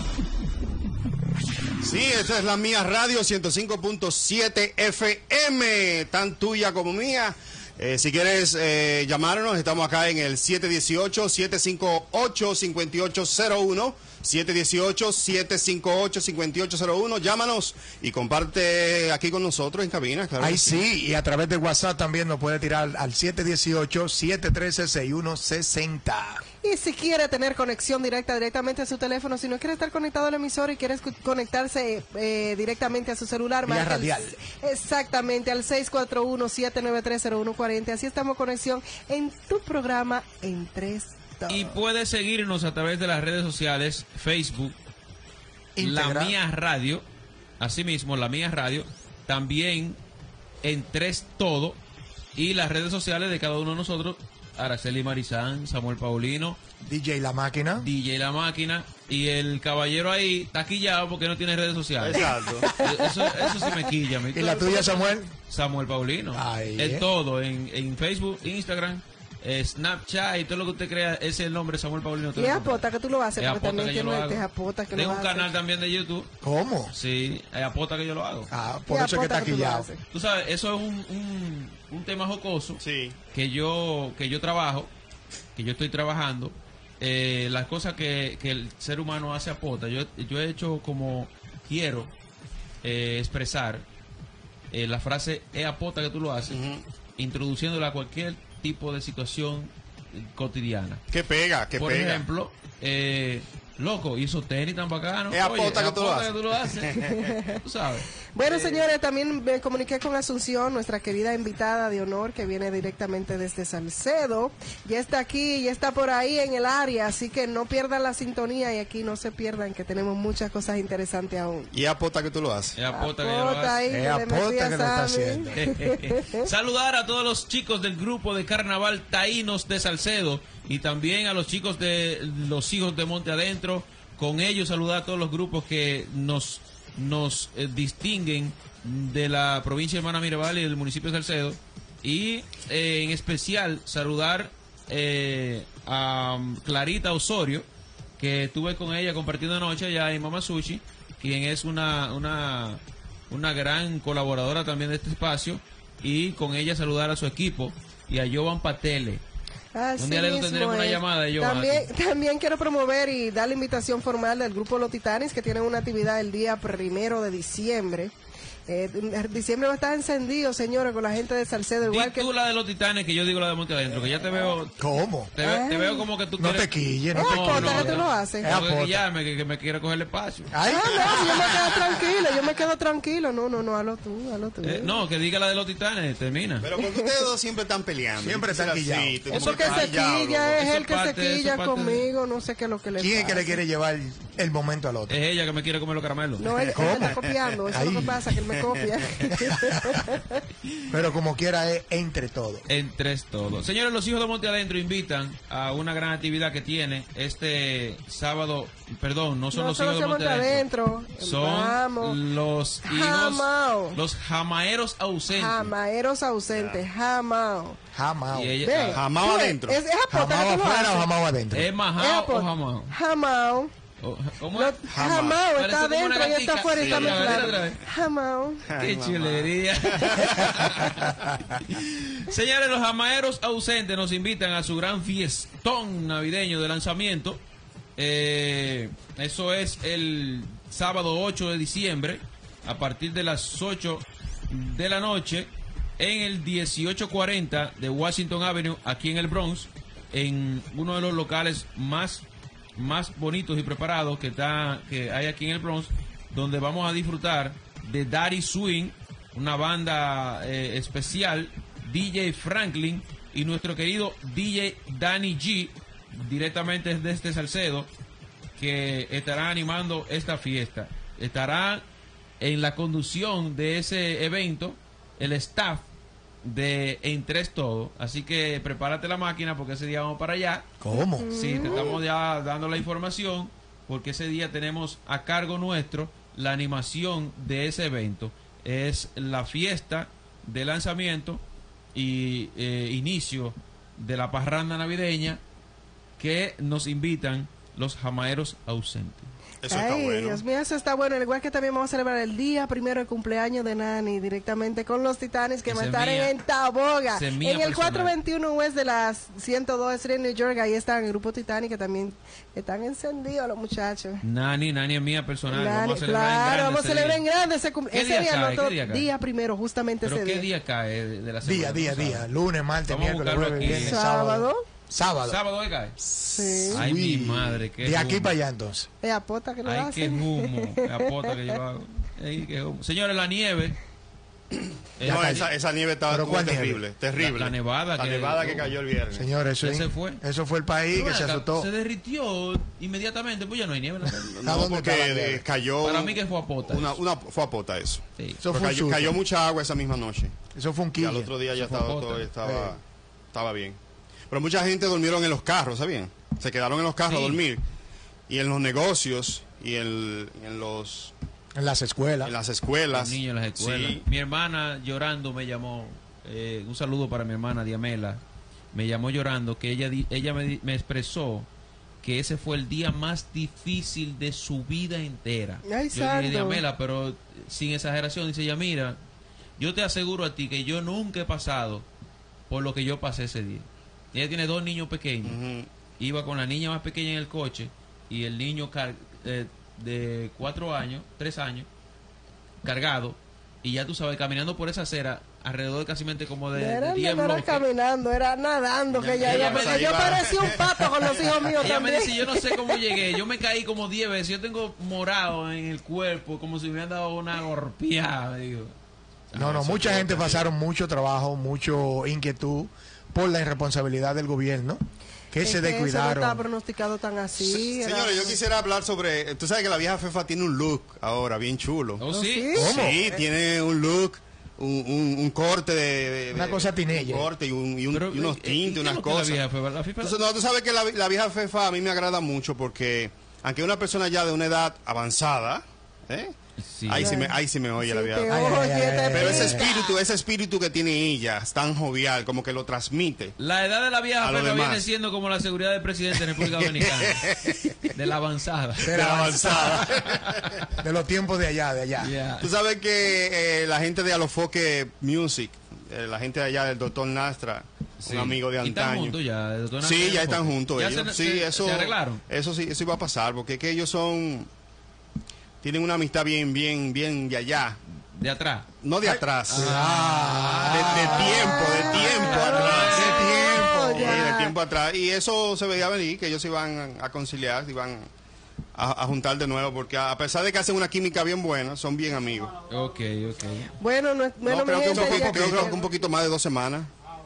Sí, esta es La Mía Radio ciento cinco punto siete F M, tan tuya como mía. Eh, si quieres eh, llamarnos, estamos acá en el siete uno ocho, siete cinco ocho, cinco ocho cero uno, siete uno ocho, siete cinco ocho, cinco ocho cero uno. Llámanos y comparte aquí con nosotros en cabina. Claro Ahí que sí, y a través de WhatsApp también nos puede tirar al siete uno ocho, siete uno tres, seis uno seis cero. Y si quiere tener conexión directa directamente a su teléfono, si no quiere estar conectado al emisor y quiere escu- conectarse eh, directamente a su celular, Vía marca el- radial. exactamente, al seis cuatro uno, siete nueve tres, cero uno cuatro cero. Así estamos en conexión en tu programa en tres. Y puedes seguirnos a través de las redes sociales, Facebook, Integra- La Mía Radio, asimismo La Mía Radio, también en Tres Todo, y las redes sociales de cada uno de nosotros, Araceli Marizán, Samuel Paulino, D J La Máquina, D J La Máquina, y el caballero ahí taquillado porque no tiene redes sociales. Exacto. Eso, eso sí me quilla. ¿Y la tuya, Samuel? Samuel Paulino. Ahí, en eh. todo, en, en Facebook, Instagram, eh, Snapchat y todo lo que usted crea, ese es el nombre Samuel Paulino. Y es apota que tú lo haces, Es porque apota también que yo tiene lo hago. es apota que Tengo lo un hace. canal también de YouTube. ¿Cómo? Sí, es apota que yo lo hago. Ah, por Y eso es que apota está que tú lo quillado. haces. Tú sabes, eso es un, un, un tema jocoso Sí. que yo que yo trabajo, que yo estoy trabajando. Eh, las cosas que, que el ser humano hace apota. Yo, yo he hecho como quiero eh, expresar eh, la frase es apota que tú lo haces, Ujú. introduciéndola a cualquier tipo de situación eh, cotidiana. Que pega, que Por pega. ejemplo, eh, loco, y esos tenis tan bacanos. Es apota Oye, que tú lo apota haces. que tú lo haces. Tú sabes. Bueno, señores, también me comuniqué con Asunción, nuestra querida invitada de honor que viene directamente desde Salcedo. Ya está aquí, ya está por ahí en el área, así que no pierdan la sintonía y aquí no se pierdan que tenemos muchas cosas interesantes aún. Y apota que tú lo haces. Es apota que yo lo Apota hago. ahí, Es que le apota metí a que lo está Sammy. Saludar a todos los chicos del grupo de Carnaval Taínos de Salcedo y también a los chicos de los hijos de Monte Adentro. Con ellos saludar a todos los grupos que nos, nos eh, distinguen de la provincia de Hermana Mirabal y del municipio de Salcedo. Y eh, en especial saludar eh, a um, Clarita Osorio, que estuve con ella compartiendo anoche allá en Mama Sushi, quien es una, una, una gran colaboradora también de este espacio, y con ella saludar a su equipo y a Jovan Patele. Así Un día le mismo tendremos una es. llamada de Jovan También, aquí. también quiero promover y dar la invitación formal del grupo Los Titanes, que tienen una actividad el día primero de diciembre. Eh, diciembre va a estar encendido, señores, con la gente de Salcedo, Di igual que... tú la de los Titanes que yo digo la de Monte Adentro, que ya te veo... ¿Cómo? Te, ve- te veo como que tú No quieres... te quilles, no Es te apota quilles. que tú lo haces. Es Tengo que apota. guiarme, que, que me quiere coger el espacio. Ay, Ah, no, yo me quedo tranquilo, yo me quedo tranquilo. No, no, no, hazlo tú, hazlo tú. Eh, no, que diga la de los Titanes, termina. Pero porque ustedes dos siempre están peleando. Siempre están Así, quillados. tú Eso como que se quillado, quilla loco. es Eso el que parte- se eso quilla parte de- conmigo, no sé qué es lo que le ¿quién es que pasa. le quiere llevar el momento al otro? Es ella que me quiere comer los caramelos. No, él, él me está copiando, eso es lo Ahí. que pasa, que él me copia. Pero como quiera es entre todos. En tres todos. Señores, los hijos de Monte Adentro invitan a una gran actividad que tiene este sábado. Perdón, no son No los solo hijos de se Monte monta Adentro. adentro. Son Vamos. los hijos. Jamao. Los jamaeros ausentes. Jamaeros ausentes, jamao. Jamás. Y ella- Ve, Jamao tú ves, adentro. Es, es apota Jamás que tú lo afuera o haces. jamás adentro. ¿Es Es majao o apota. jamao? Jamao. O- ¿Cómo Lo- es? Jamao Parece está como una adentro y está gatica. afuera y Sí, está a ver, mezclado. otra vez. Jamao. Qué chulería. Señores, los jamaeros ausentes nos invitan a su gran fiestón navideño de lanzamiento. Eh, eso es el sábado ocho de diciembre, a partir de las ocho de la noche, en el dieciocho cuarenta de Washington Avenue, aquí en el Bronx, en uno de los locales más más bonitos y preparados que está que hay aquí en el Bronx, donde vamos a disfrutar de Daddy Swing, una banda eh, especial, D J Franklin y nuestro querido D J Danny G, directamente desde Salcedo, que estará animando esta fiesta. Estará en la conducción de ese evento el staff de En Tres Todo, así que prepárate la máquina porque ese día vamos para allá. ¿Cómo? Sí, te estamos ya dando la información porque ese día tenemos a cargo nuestro la animación de ese evento. Es la fiesta de lanzamiento y eh, inicio de la parranda navideña que nos invitan los jamaeros ausentes. Eso Ay, está bueno. Dios mío, eso está bueno. Al igual que también vamos a celebrar el día primero el cumpleaños de Nani directamente con los Titanes que Ese van a es estar mía. en Taboga. Ese es En mía el personal. cuatrocientos veintiuno West de las ciento dos Street, New York. Ahí están el grupo Titanic que también están encendidos los muchachos. Nani, Nani es mía personal. Nani, vamos a celebrar en claro, grande vamos a ese celebrar en día. grande ese, cum- ¿Qué ese día día. cae? nosotros- ¿Qué día cae? día primero, justamente ¿Pero ese qué día. día cae de la semana? Día, día, ¿No sabes? día. Lunes, martes, Vamos a miércoles, buscarlo jueves, aquí. viernes, Sábado. sábado. Sábado. ¿Sábado hoy cae? Sí. Ay, Uy. mi madre, qué De aquí humo. para allá entonces. Es apota que lo Ay, qué hacen. humo. Qué apota que yo hago. Ay, qué humo. Señores, la nieve. Eh, No, la- esa, esa nieve estaba ¿Pero estuvo cuál nieve? terrible, terrible. La- la nevada La que- nevada que cayó el viernes. Señores, eso, Ya se fue. eso fue el país Pero que ven se acá, asustó. Se derritió inmediatamente, pues ya no hay nieve en la calle. ¿A No, dónde porque está la nieve? eh, cayó. Para mí que fue apota. Una, eso. una, fue a pota eso. Sí. Eso Pero fue un cayó, susto. cayó mucha agua esa misma noche. Eso fue un Y quille. al otro día ya Eso fue estaba, pota. todo, estaba, Sí. estaba bien. Pero mucha gente durmieron en los carros, ¿sabían? Se quedaron en los carros Sí. a dormir. Y en los negocios y el- en, los, En las escuelas. en las escuelas. Los niños en las escuelas. Sí. Mi hermana llorando me llamó. eh, un saludo para mi hermana Diamela. Me llamó llorando que ella, di- ella me, di- me expresó que ese fue el día más difícil de su vida entera. Ay, Yo le santo. dije, Diamela, pero sin exageración, dice ella, mira, yo te aseguro a ti que yo nunca he pasado por lo que yo pasé ese día. Ella tiene dos niños pequeños. Ujú. Iba con la niña más pequeña en el coche y el niño car- eh, de cuatro años, tres años, cargado, y ya tú sabes, caminando por esa acera, alrededor de casi como de, de Era, diez no era bloques. caminando, era nadando que ella Ella iba. me Porque yo iba- parecía un pato con los hijos míos Ella me también. dice, yo no sé cómo llegué, yo me caí como diez veces, yo tengo morado en el cuerpo, como si me hubieran dado una golpeada, digo. No, no, Eso mucha fue gente terrible. pasaron mucho trabajo, mucho inquietud por la irresponsabilidad del gobierno, que Es se que eso no descuidaron. estaba pronosticado tan así. Se- era- Señores, yo quisiera hablar sobre. Tú sabes que la vieja Fefa tiene un look ahora bien chulo. ¿Oh, ¿Oh, sí? sí? ¿Cómo? Sí, tiene un look, un, un- un corte de, de- Una de- cosa teenager. Un corte y, un- y un- Pero, y unos eh, tintes, ¿qué es unas lo que la cosas. vieja fue? La FIFA- Entonces, no, tú sabes que la, la vieja Fefa a mí me agrada mucho porque, aunque una persona ya de una edad avanzada, ¿eh? Sí. ahí, sí me, ahí sí me oye la Sí, vieja te Fefa. Ay, ay, oye, ay, te ay, Pero ese pica. espíritu, ese espíritu que tiene ella, es tan jovial, como que lo transmite. La edad de la vieja A lo Fefa demás. viene siendo como la seguridad del presidente de República Dominicana. De la avanzada. De la avanzada. De los tiempos de allá, de allá. Yeah. Tú sabes que eh, la gente de Alofoque Music, eh, la gente de allá del doctor Nastra, Sí. un amigo de ¿Y están antaño. juntos ya? ¿El doctor Sí, Nastra ya y están Foco? juntos ¿Ya ellos. se- sí, se- eso, se arreglaron? Eso sí, eso iba a pasar, porque es que ellos son, tienen una amistad bien, bien, bien de allá, De atrás. no de atrás, Ah. de, de tiempo, de tiempo atrás, de tiempo, Sí, ya. de tiempo atrás, y eso se veía venir, que ellos se iban a conciliar, se iban a, a juntar de nuevo, porque a, a pesar de que hacen una química bien buena, son bien amigos. Ok, ok. Bueno, no, bueno, No, creo mi que un gente, poquito, ya creo que- que un poquito más de dos semanas.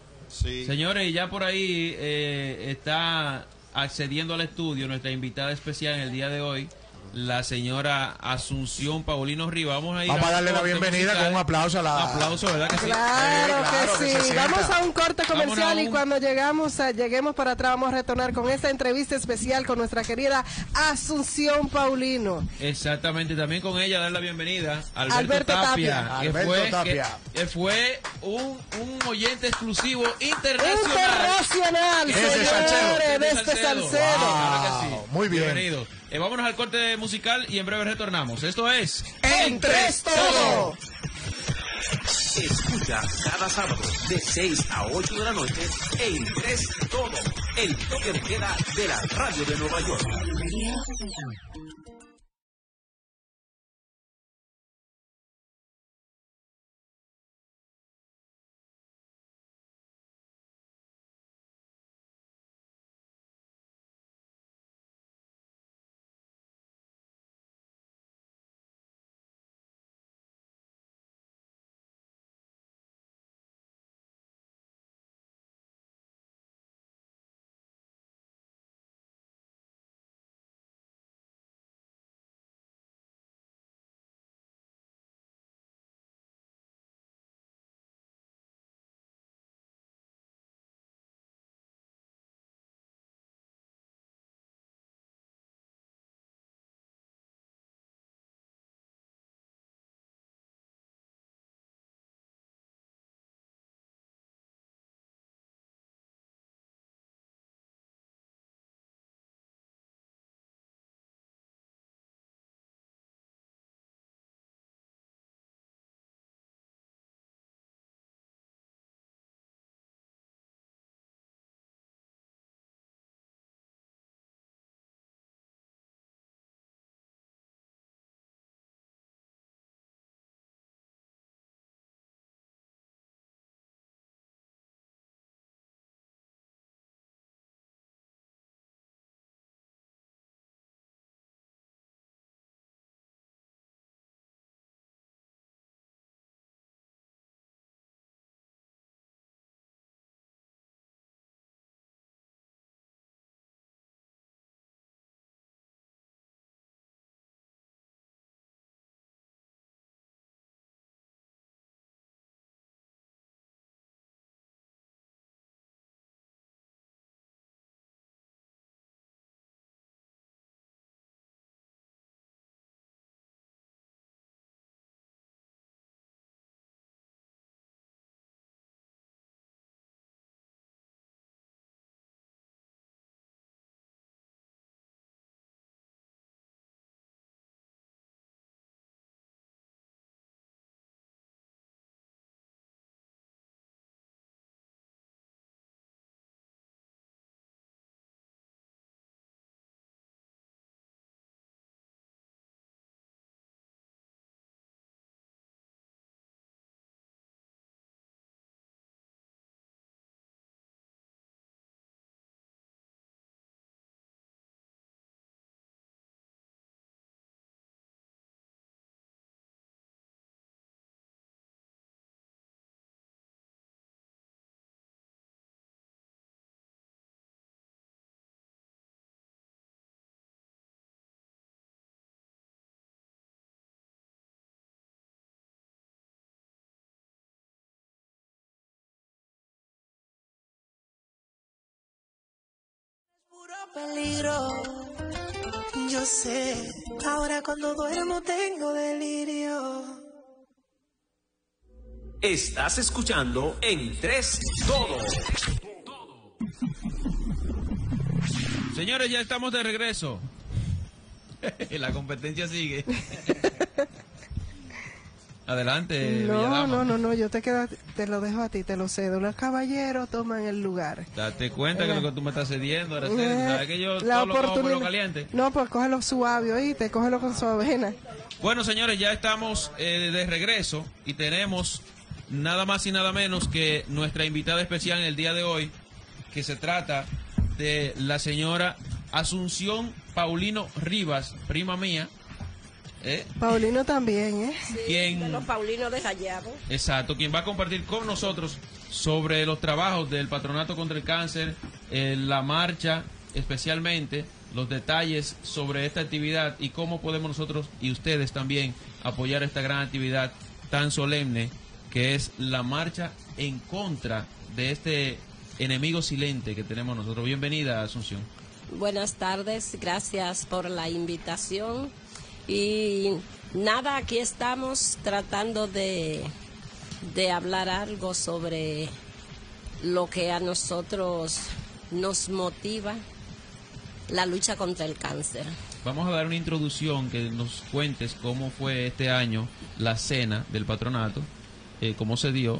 Sí. Señores, ya por ahí eh, está accediendo al estudio nuestra invitada especial en el día de hoy, la señora Asunción Paulino Rivas. Vamos a ir Vamos a un darle la corte bienvenida musical. con un aplauso a la- Aplauso, ¿verdad que sí? Claro, Sí, claro, que que sí. se sienta. Vamos a un corte comercial Vámonos a y un- cuando llegamos a- lleguemos para atrás vamos a retornar con esta entrevista especial con nuestra querida Asunción Paulino. Exactamente, también con ella dar la bienvenida a Alberto, Alberto Tapia, Tapia. que Alberto fue, Tapia. que- que fue un, un oyente exclusivo internacional. Internacional, Desde señores, Salcedo. de este Salcedo. Wow. Claro que sí. Muy bien. Bienvenido. Eh, vámonos al corte musical y en breve retornamos. Esto es En tres todo. Escucha cada sábado de seis a ocho de la noche en Tres Todo, el toque de queda de la radio de Nueva York. peligro. Yo sé, ahora cuando duermo tengo delirio. Estás escuchando en tres todo. Señores, ya estamos de regreso. La competencia sigue. Adelante, No, Villadama. no, no, no, yo te quedo, te lo dejo a ti, te lo cedo. Los caballeros toman el lugar. Date cuenta Eh. que lo que tú me estás cediendo, Araceli, Eh, ¿sabes que yo la todo lo cojo por lo oportunidad- caliente? No, pues cógelo suave, oíste, cógelo con su avena. Bueno, señores, ya estamos eh, de regreso y tenemos nada más y nada menos que nuestra invitada especial en el día de hoy, que se trata de la señora Asunción Paulino Rivas, prima mía. ¿eh? Paulino también, ¿eh? ¿Quién? De los Paulinos de Jayabo. Exacto, quien va a compartir con nosotros sobre los trabajos del Patronato contra el Cáncer, eh, la marcha, especialmente los detalles sobre esta actividad y cómo podemos nosotros y ustedes también apoyar esta gran actividad tan solemne que es la marcha en contra de este enemigo silente que tenemos nosotros. Bienvenida, Asunción. Buenas tardes, gracias por la invitación. Y nada, aquí estamos tratando de, de hablar algo sobre lo que a nosotros nos motiva, la lucha contra el cáncer. Vamos a dar una introducción, que nos cuentes cómo fue este año la cena del patronato, eh, cómo se dio.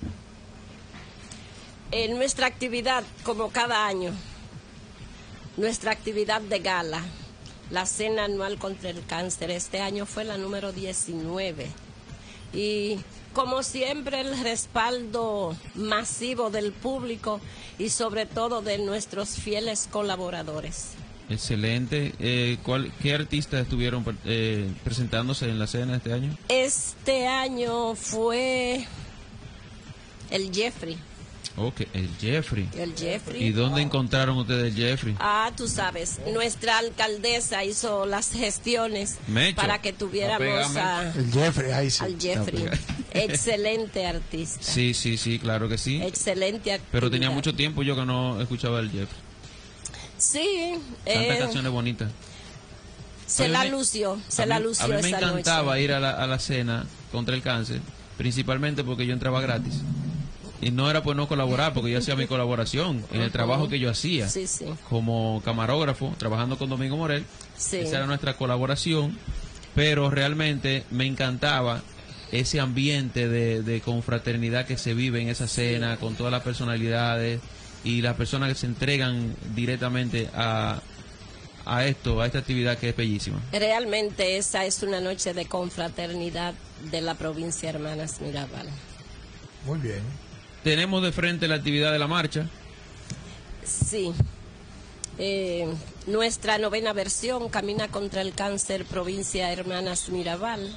En nuestra actividad, como cada año, nuestra actividad de gala, la cena anual contra el cáncer, este año fue la número diecinueve. Y como siempre, el respaldo masivo del público y sobre todo de nuestros fieles colaboradores. Excelente. Eh, ¿cuál, ¿Qué artistas estuvieron eh, presentándose en la cena este año? Este año fue el Jeffrey. Ok, el Jeffrey. El Jeffrey. ¿Y dónde encontraron ustedes el Jeffrey? Ah, tú sabes, nuestra alcaldesa hizo las gestiones Mecho. para que tuviéramos a, El Jeffrey, ahí sí. al Jeffrey. Excelente artista. Sí, sí, sí, claro que sí. Excelente actividad. Pero tenía mucho tiempo yo que no escuchaba el Jeffrey. Sí, Tantas eh, canciones bonitas. se A mí la me- lució, se a la mí- lució A mí me esa encantaba noche. ir a la, a la cena contra el cáncer, principalmente porque yo entraba gratis. Y no era por no colaborar, porque yo hacía mi colaboración en el trabajo que yo hacía. Sí, sí. Como camarógrafo, trabajando con Domingo Morel. Sí. Esa era nuestra colaboración, pero realmente me encantaba ese ambiente de, de confraternidad que se vive en esa cena, con todas las personalidades y las personas que se entregan directamente a, a esto, a esta actividad que es bellísima. Realmente esa es una noche de confraternidad de la provincia Hermanas Mirabal. Muy bien. Tenemos de frente la actividad de la marcha. Sí. Eh, nuestra novena versión, Camina contra el Cáncer, provincia Hermanas Mirabal.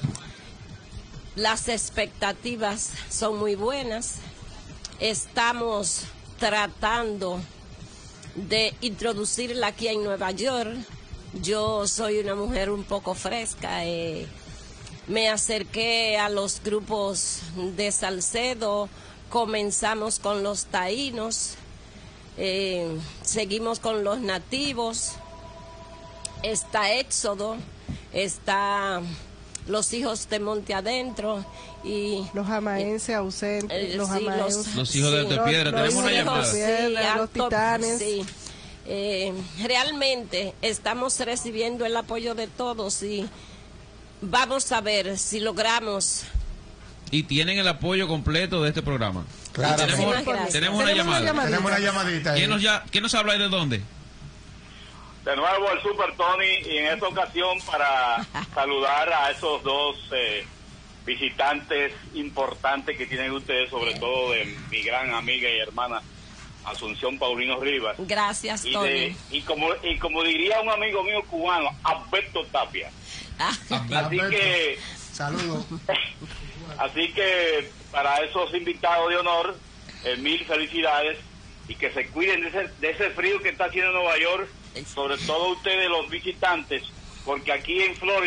Las expectativas son muy buenas. Estamos tratando de introducirla aquí en Nueva York. Yo soy una mujer un poco fresca. Eh, me acerqué a los grupos de Salcedo. Comenzamos con los taínos, eh, seguimos con los nativos, está Éxodo, está los hijos de Monte Adentro y los jamaenses ausentes, eh, los sí, jamaenses. Los hijos de Alto Piedra, Los- tenemos los una hijos llamada. de Piedra, Sí, los alto- titanes. sí. Eh, realmente estamos recibiendo el apoyo de todos y vamos a ver si logramos. Y tienen el apoyo completo de este programa. Claro. Y tenemos, Muchísimas gracias. tenemos una Tenemos una llamada. llamadita. Tenemos una llamadita ahí. ¿Quién nos, ya, ¿Quién nos habla y de dónde? De nuevo el Super Tony, y en esta ocasión para saludar a esos dos eh, visitantes importantes que tienen ustedes, sobre todo de mi gran amiga y hermana Asunción Paulino Rivas. Gracias, Y, Tony. de, y, como, y como diría un amigo mío cubano, Alberto Tapia. Así que, Saludos. así que para esos invitados de honor, eh, mil felicidades y que se cuiden de ese, de ese frío que está haciendo Nueva York, sobre todo ustedes los visitantes, porque aquí en Florida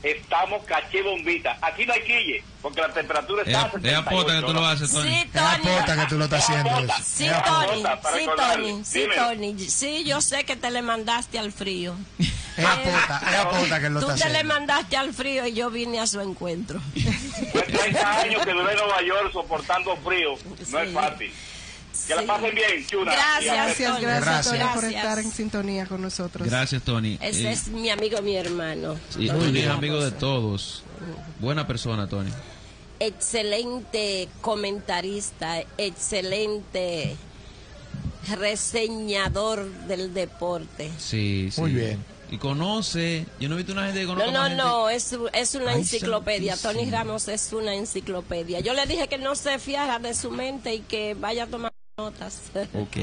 estamos caché bombita. Aquí no hay quille, porque la temperatura está a Es setenta y ocho. apota que tú lo haces, Tony. Sí, Es apota que tú lo estás haciendo. eso. Sí, Es Tony, apota, para sí, recordarle. Tony, sí, Dímelo. Tony. Sí, yo sé que te le mandaste al frío. Es apota, es apota que lo Tú está te le haciendo. mandaste al frío y yo vine a su encuentro. Pues treinta años que duré en Nueva York soportando frío, no es Sí. fácil. Que la pasen bien, Chuna. Gracias, Y a- Gracias, Tony. gracias, Gracias. Tony, por Gracias. estar en sintonía con nosotros. Gracias, Tony. Ese Eh, es mi amigo, mi hermano. y Tony es amigo de todos. Buena persona, Tony. Excelente comentarista, excelente reseñador del deporte. Sí, sí. Muy bien. Y conoce. Yo no he visto una gente que No, conozca no, más gente. no, es, es una Ay, enciclopedia. santísimo. Tony Ramos es una enciclopedia. Yo le dije que no se fiara de su mente y que vaya a tomar notas. Ok.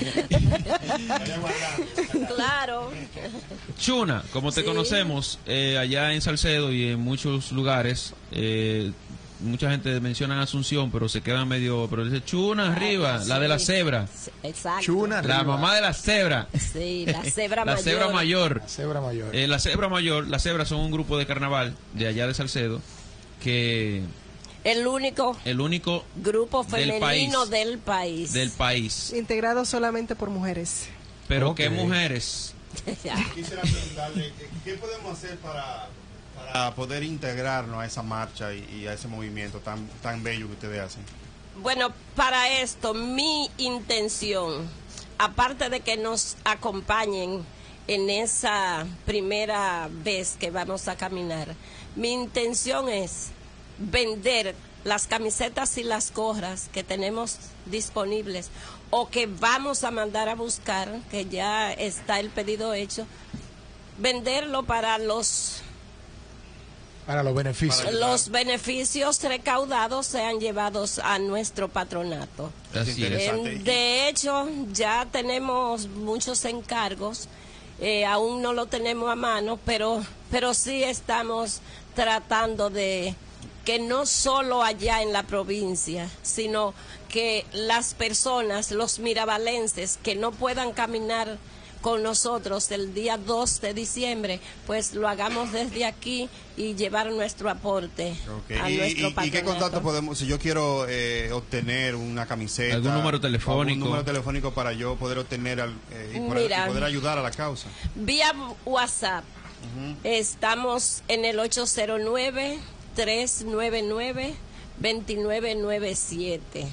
Claro. Chuna, como te Sí. conocemos eh, allá en Salcedo y en muchos lugares, eh, mucha gente menciona Asunción, pero se queda medio. Pero dice Chuna arriba, la de la Sí. cebra. Exacto. Chuna La arriba. mamá de la cebra. Sí, la cebra La mayor. cebra mayor. Cebra mayor. Eh, la cebra mayor, las cebras son un grupo de carnaval de allá de Salcedo que El único el único grupo del femenino país. del país. del país. Integrado solamente por mujeres. Pero Ok. qué mujeres. Quisiera preguntarle, ¿qué podemos hacer para, para poder integrarnos a esa marcha y, y a ese movimiento tan, tan bello que ustedes hacen? Bueno, para esto mi intención, aparte de que nos acompañen en esa primera vez que vamos a caminar, mi intención es vender las camisetas y las gorras que tenemos disponibles o que vamos a mandar a buscar, que ya está el pedido hecho, venderlo para los Para los beneficios. los beneficios recaudados sean llevados a nuestro patronato. Así es. Interesante. En- de hecho, ya tenemos muchos encargos, eh, aún no lo tenemos a mano, pero, pero sí estamos tratando de que no solo allá en la provincia, sino que las personas, los mirabalenses que no puedan caminar con nosotros el día dos de diciembre, pues lo hagamos desde aquí y llevar nuestro aporte Ok. a ¿Y, nuestro y- y qué patronato. contacto podemos, si yo quiero eh, obtener una camiseta? ¿Algún número telefónico? ¿Algún número telefónico para yo poder obtener al- eh, y, poder, Mira. y poder ayudar a la causa? Vía WhatsApp. Estamos en el ocho cero nueve, tres nueve nueve, dos nueve nueve siete.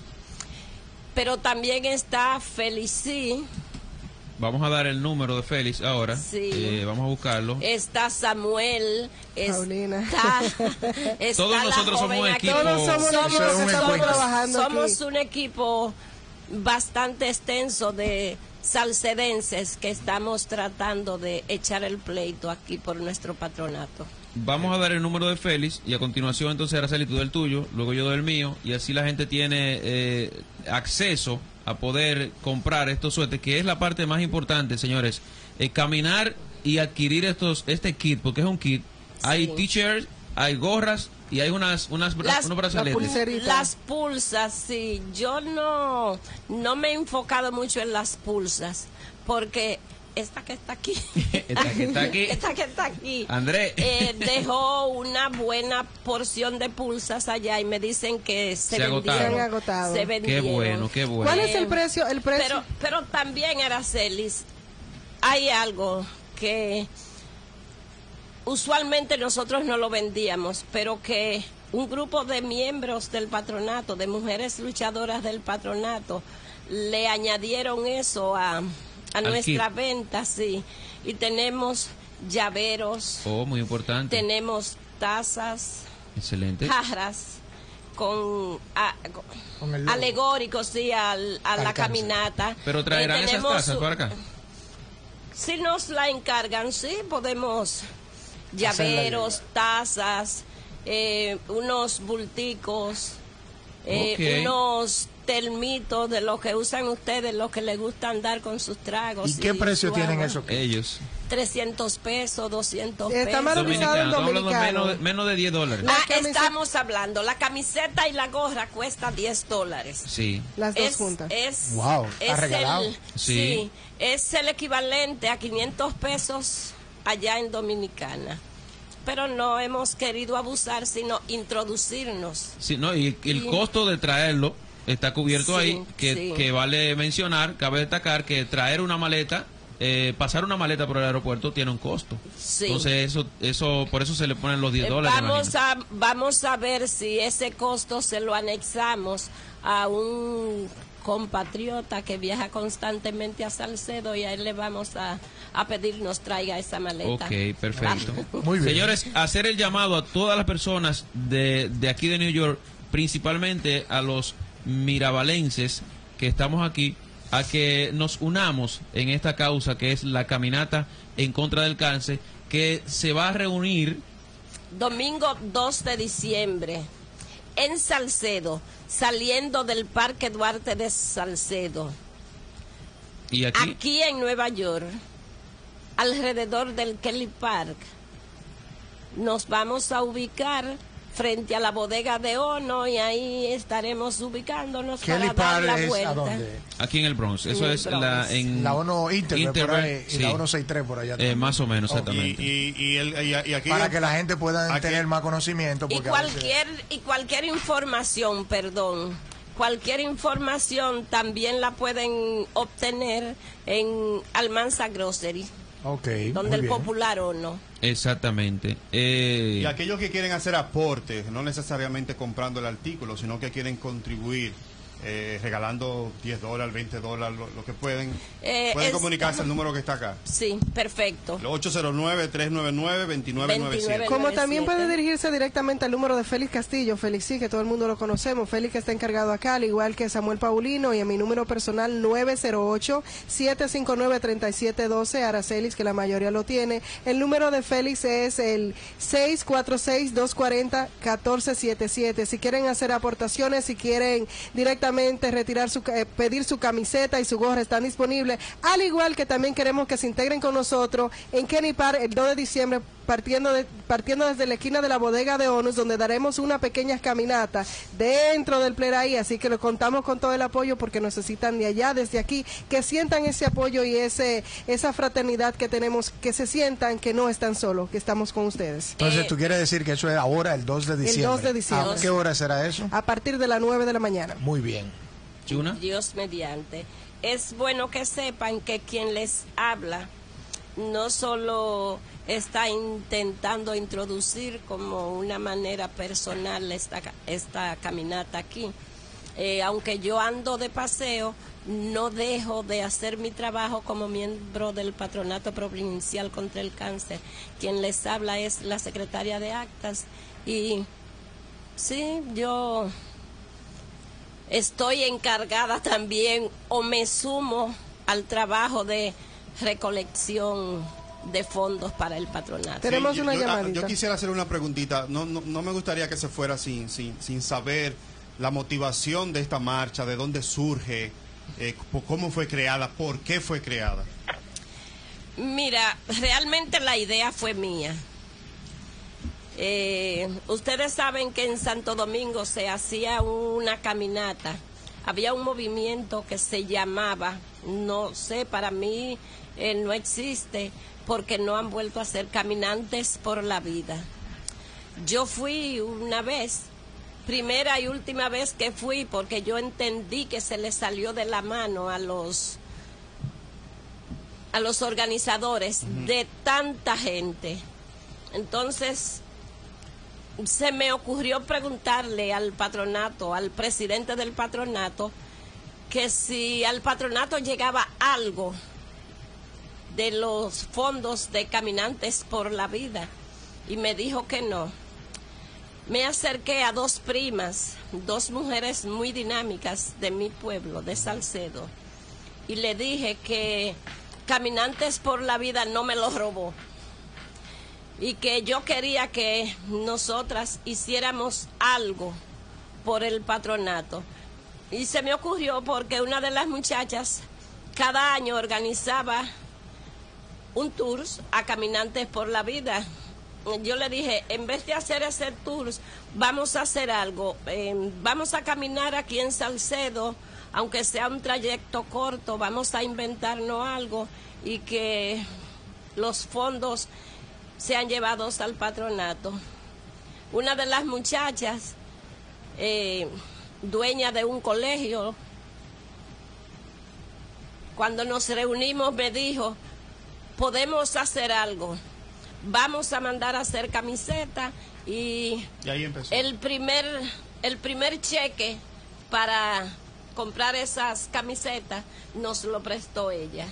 Pero también está Felicí, Vamos a dar el número de Félix ahora. Sí. Eh, vamos a buscarlo. está Samuel, Paulina. está, está Todos la nosotros somos joven un aquí. equipo. Todos somos Eso es nosotros un que estamos equipo. trabajando Somos aquí. un equipo bastante extenso de salcedenses que estamos tratando de echar el pleito aquí por nuestro patronato. Vamos a dar el número de Félix y a continuación entonces Araceli tú del tuyo, luego yo del mío y así la gente tiene eh, acceso a poder comprar estos suéteres, que es la parte más importante, señores. Eh, caminar y adquirir estos este kit, porque es un kit. Hay t-shirts, hay gorras y hay unas unas bra- Las- unos brazaletes. pulseritas. Las pulsas, sí. Yo no, no me he enfocado mucho en las pulsas, porque esta que está aquí, Esta que está aquí. esta que está aquí, André. eh, dejó una buena porción de pulsas allá y me dicen que se, Se agotaron. vendieron. Se han agotado. Se Qué vendieron. bueno, qué bueno. ¿Cuál es el precio? El precio. Pero, pero también, Aracelis, hay algo que usualmente nosotros no lo vendíamos, pero que un grupo de miembros del patronato, de mujeres luchadoras del patronato, le añadieron eso a, a nuestra kit. venta, sí. Y tenemos llaveros, Oh, muy importante. tenemos tazas, Excelente. jarras con, a- con- Con el logo. alegóricos, sí, al- a la Alcance. caminata. Pero traerán Eh, esas tenemos tazas su- para acá. Si nos la encargan, sí, podemos llaveros, tazas, eh, unos bulticos, eh, Ok. unos termitos de los que usan ustedes, los que les gusta andar con sus tragos. ¿Y qué precio su tienen agua. eso? Ellos. trescientos pesos, doscientos Está pesos. mal Dominicano, Dominicanos. Estamos hablando dominicano. menos, de- menos de diez dólares. La Ah, camiseta- estamos hablando, la camiseta y la gorra cuesta diez dólares. Sí. Las dos es, juntas. Es, Wow, está es regalado. el, Sí. sí, es el equivalente a quinientos pesos allá en Dominicana. pero no hemos querido abusar, sino introducirnos. Sí, no, y el Y- costo de traerlo está cubierto Sí, ahí, que, sí. que vale mencionar, cabe destacar que traer una maleta, eh, pasar una maleta por el aeropuerto tiene un costo. Sí. Entonces eso, eso, por eso se le ponen los diez Eh, dólares. Vamos imagino. a, vamos a ver si ese costo se lo anexamos a un compatriota que viaja constantemente a Salcedo y a él le vamos a, a pedir nos traiga esa maleta. Ok, perfecto. Muy bien. Señores, hacer el llamado a todas las personas de, de aquí de New York, principalmente a los mirabalenses que estamos aquí, a que nos unamos en esta causa que es la caminata en contra del cáncer, que se va a reunir Domingo dos de diciembre en Salcedo, saliendo del Parque Duarte de Salcedo, y aquí, aquí en Nueva York, alrededor del Kelly Park. Nos vamos a ubicar frente a la bodega de Ono y ahí estaremos ubicándonos Kelly para dar Park la es vuelta. a dónde? aquí en el Bronx. Eso En el es Bronx. la en La ONU Inter, por ahí, y sí. la ONU sesenta y tres por allá. Eh, también. más o menos, Ok. exactamente. Y, y, el- y- y aquí Para que la gente pueda aquí- tener más conocimiento. Y Porque a veces- cualquier, y cualquier información, perdón, cualquier información también la pueden obtener en Almanza Grocery, Ok, donde muy el bien. popular o no. Exactamente. Eh, Y aquellos que quieren hacer aportes, no necesariamente comprando el artículo, sino que quieren contribuir eh, regalando diez dólares, veinte dólares, lo, lo que pueden, Eh, pueden es- comunicarse al número que está acá. Sí, perfecto. ocho cero nueve, tres nueve nueve, dos nueve nueve siete. Como también puede dirigirse directamente al número de Félix Castillo, Félix sí, que todo el mundo lo conocemos. Félix está encargado acá, al igual que Samuel Paulino, y a mi número personal nueve cero ocho, siete cinco nueve, tres siete uno dos, Aracelis, que la mayoría lo tiene. El número de Félix es el seis cuatro seis, dos cuatro cero, uno cuatro siete siete. Si quieren hacer aportaciones, si quieren directamente retirar su, eh, pedir su camiseta y su gorra, están disponibles. Al igual que también queremos que se integren con nosotros en Kenny Park el dos de diciembre, partiendo de, partiendo desde la esquina de la bodega de ONU, donde daremos una pequeña caminata dentro del Pleraí, así que lo contamos con todo el apoyo porque necesitan de allá, desde aquí, que sientan ese apoyo y ese esa fraternidad que tenemos, que se sientan que no están solos, que estamos con ustedes. Entonces, tú quieres decir que eso es ahora, el dos de diciembre. dos de diciembre. ¿A qué hora será eso? A partir de las nueve de la mañana. Muy bien. Chuna. Dios mediante. Es bueno que sepan que quien les habla no solo está intentando introducir como una manera personal esta, esta caminata aquí. Eh, aunque yo ando de paseo, no dejo de hacer mi trabajo como miembro del Patronato Provincial contra el Cáncer. Quien les habla es la secretaria de Actas y sí, yo estoy encargada también o me sumo al trabajo de recolección de fondos para el patronato. Tenemos Sí, yo- una yo, llamadita. Yo quisiera hacer una preguntita. No, no, no me gustaría que se fuera sin, sin, sin saber la motivación de esta marcha, de dónde surge, eh, cómo fue creada, por qué fue creada. Mira, realmente la idea fue mía. Eh, ustedes saben que en Santo Domingo se hacía una caminata. Había un movimiento que se llamaba, no sé, para mí eh, no existe porque no han vuelto a ser Caminantes por la Vida. Yo fui una vez, primera y última vez que fui, porque yo entendí que se les salió de la mano a los a los organizadores de tanta gente. Entonces se me ocurrió preguntarle al patronato, al presidente del patronato, que si al patronato llegaba algo de los fondos de Caminantes por la Vida, y me dijo que no. Me acerqué a dos primas, dos mujeres muy dinámicas de mi pueblo, de Salcedo, y le dije que Caminantes por la Vida no me lo robó y que yo quería que nosotras hiciéramos algo por el patronato. Y se me ocurrió porque una de las muchachas cada año organizaba un tour a Caminantes por la Vida. Yo le dije, en vez de hacer ese tour, vamos a hacer algo. Eh, vamos a caminar aquí en Salcedo, aunque sea un trayecto corto, vamos a inventarnos algo y que los fondos se han llevado al patronato. Una de las muchachas, eh, dueña de un colegio, cuando nos reunimos me dijo, podemos hacer algo, vamos a mandar a hacer camisetas y, y ahí empezó. el primer, el primer cheque para comprar esas camisetas nos lo prestó ella.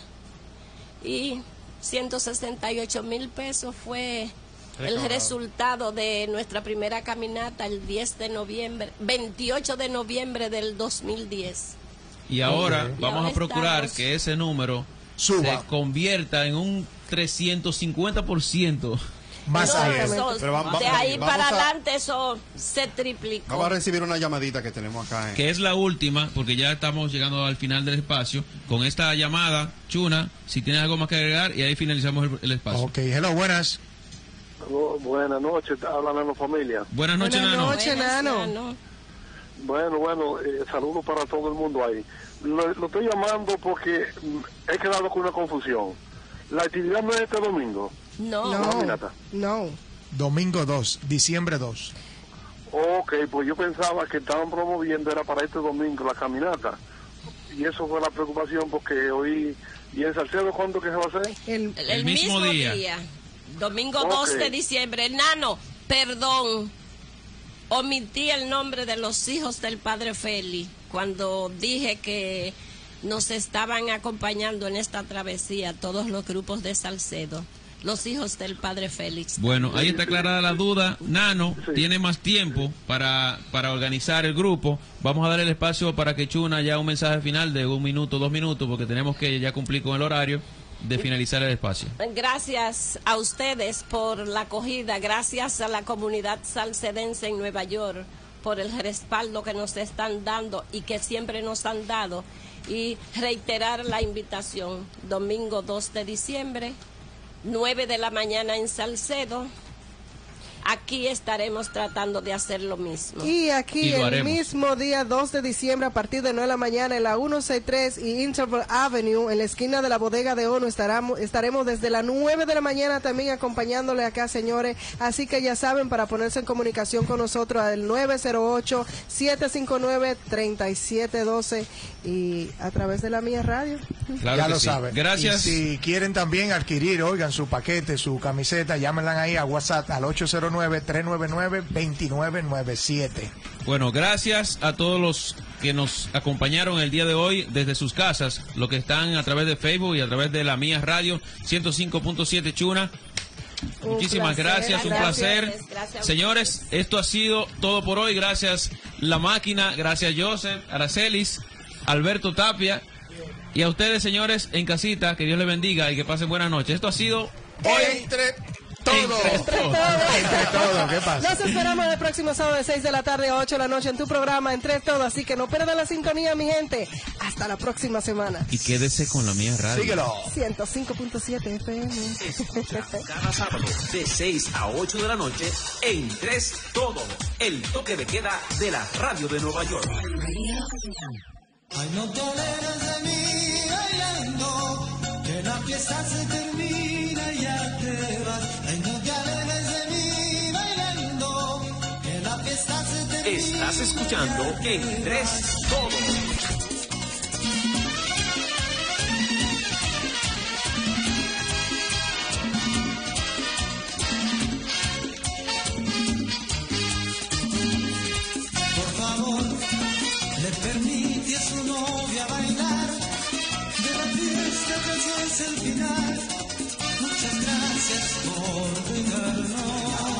Y ciento sesenta y ocho mil pesos fue el resultado de nuestra primera caminata el diez de noviembre, veintiocho de noviembre del dos mil diez. Y ahora Okay. vamos Y ahora a procurar estamos. que ese número Suba. se convierta en un trescientos cincuenta por ciento. Más No, allá. eso, Pero va- va- de ahí vamos para a- adelante eso se triplicó. Vamos a recibir una llamadita que tenemos acá. ¿eh? Que es la última, porque ya estamos llegando al final del espacio. Con esta llamada, Chuna, si tienes algo más que agregar, y ahí finalizamos el, el espacio. Ok, hello, buenas. Oh, buenas noches, hablan a la familia. Buenas noches, Buenas Nano. noches, Buenas, Nano. Nano. Bueno, bueno, eh, saludos para todo el mundo ahí. Lo, lo estoy llamando porque mm, he quedado con una confusión. La actividad no es este domingo. No. No, caminata. no. Domingo dos, diciembre dos. Ok, pues yo pensaba que estaban promoviendo, era para este domingo la caminata. Y eso fue la preocupación porque hoy... ¿Y en Salcedo cuándo que se va a hacer? El, El, El mismo mismo día. día. Domingo Ok. dos de diciembre. Nano, perdón. Omití el nombre de los hijos del padre Félix cuando dije que nos estaban acompañando en esta travesía todos los grupos de Salcedo. Los hijos del padre Félix. Bueno, ahí está aclarada la duda. Nano tiene más tiempo para, para organizar el grupo. Vamos a dar el espacio para que Chuna ya un mensaje final de un minuto, dos minutos, porque tenemos que ya cumplir con el horario de finalizar el espacio. Gracias a ustedes por la acogida, gracias a la comunidad salcedense en Nueva York por el respaldo que nos están dando y que siempre nos han dado, y reiterar la invitación, domingo dos de diciembre, nueve de la mañana en Salcedo. Aquí estaremos tratando de hacer lo mismo. Y aquí Y lo el haremos. mismo día dos de diciembre a partir de nueve de la mañana en la ciento sesenta y tres y Interval Avenue en la esquina de la bodega de ONU estaremos, estaremos desde las nueve de la mañana también acompañándole acá, señores. Así que ya saben, para ponerse en comunicación con nosotros al nueve cero ocho, siete cinco nueve, tres siete uno dos y a través de la mía radio. Claro Ya que lo sí. saben. Gracias. Y si quieren también adquirir, oigan, su paquete, su camiseta, llámenla ahí a WhatsApp al ocho cero nueve, tres nueve nueve, dos nueve nueve siete. Bueno, gracias a todos los que nos acompañaron el día de hoy desde sus casas, los que están a través de Facebook y a través de la Mía Radio ciento cinco punto siete Chuna. Un Muchísimas placer, gracias, un gracias. placer. Gracias a Señores, esto ha sido todo por hoy. Gracias La Máquina, gracias Joseph, Aracelis, Alberto Tapia y a ustedes, señores, en casita. Que Dios les bendiga y que pasen buenas noches. Esto ha sido hoy Entre todo. Entre todo. Entre todo, ¿qué pasa? Nos esperamos el próximo sábado de seis de la tarde a ocho de la noche en tu programa Entre Todo, así que no pierdan la sintonía, mi gente. Hasta la próxima semana. Y quédese con la Mía Radio. Síguelo. ciento cinco punto siete F M. Escucha cada sábado de seis a ocho de la noche en Tres Todo, el toque de queda de la radio de Nueva York. Ay, no te alejes de mí bailando, que la fiesta se termina y ya te vas. Ay, no te alejes de mí bailando, que la fiesta se termina. Estás escuchando en Tres Todo. Por favor, le permite a su novia bailar, de la fiesta que ya es el final. Muchas gracias por cuidarnos.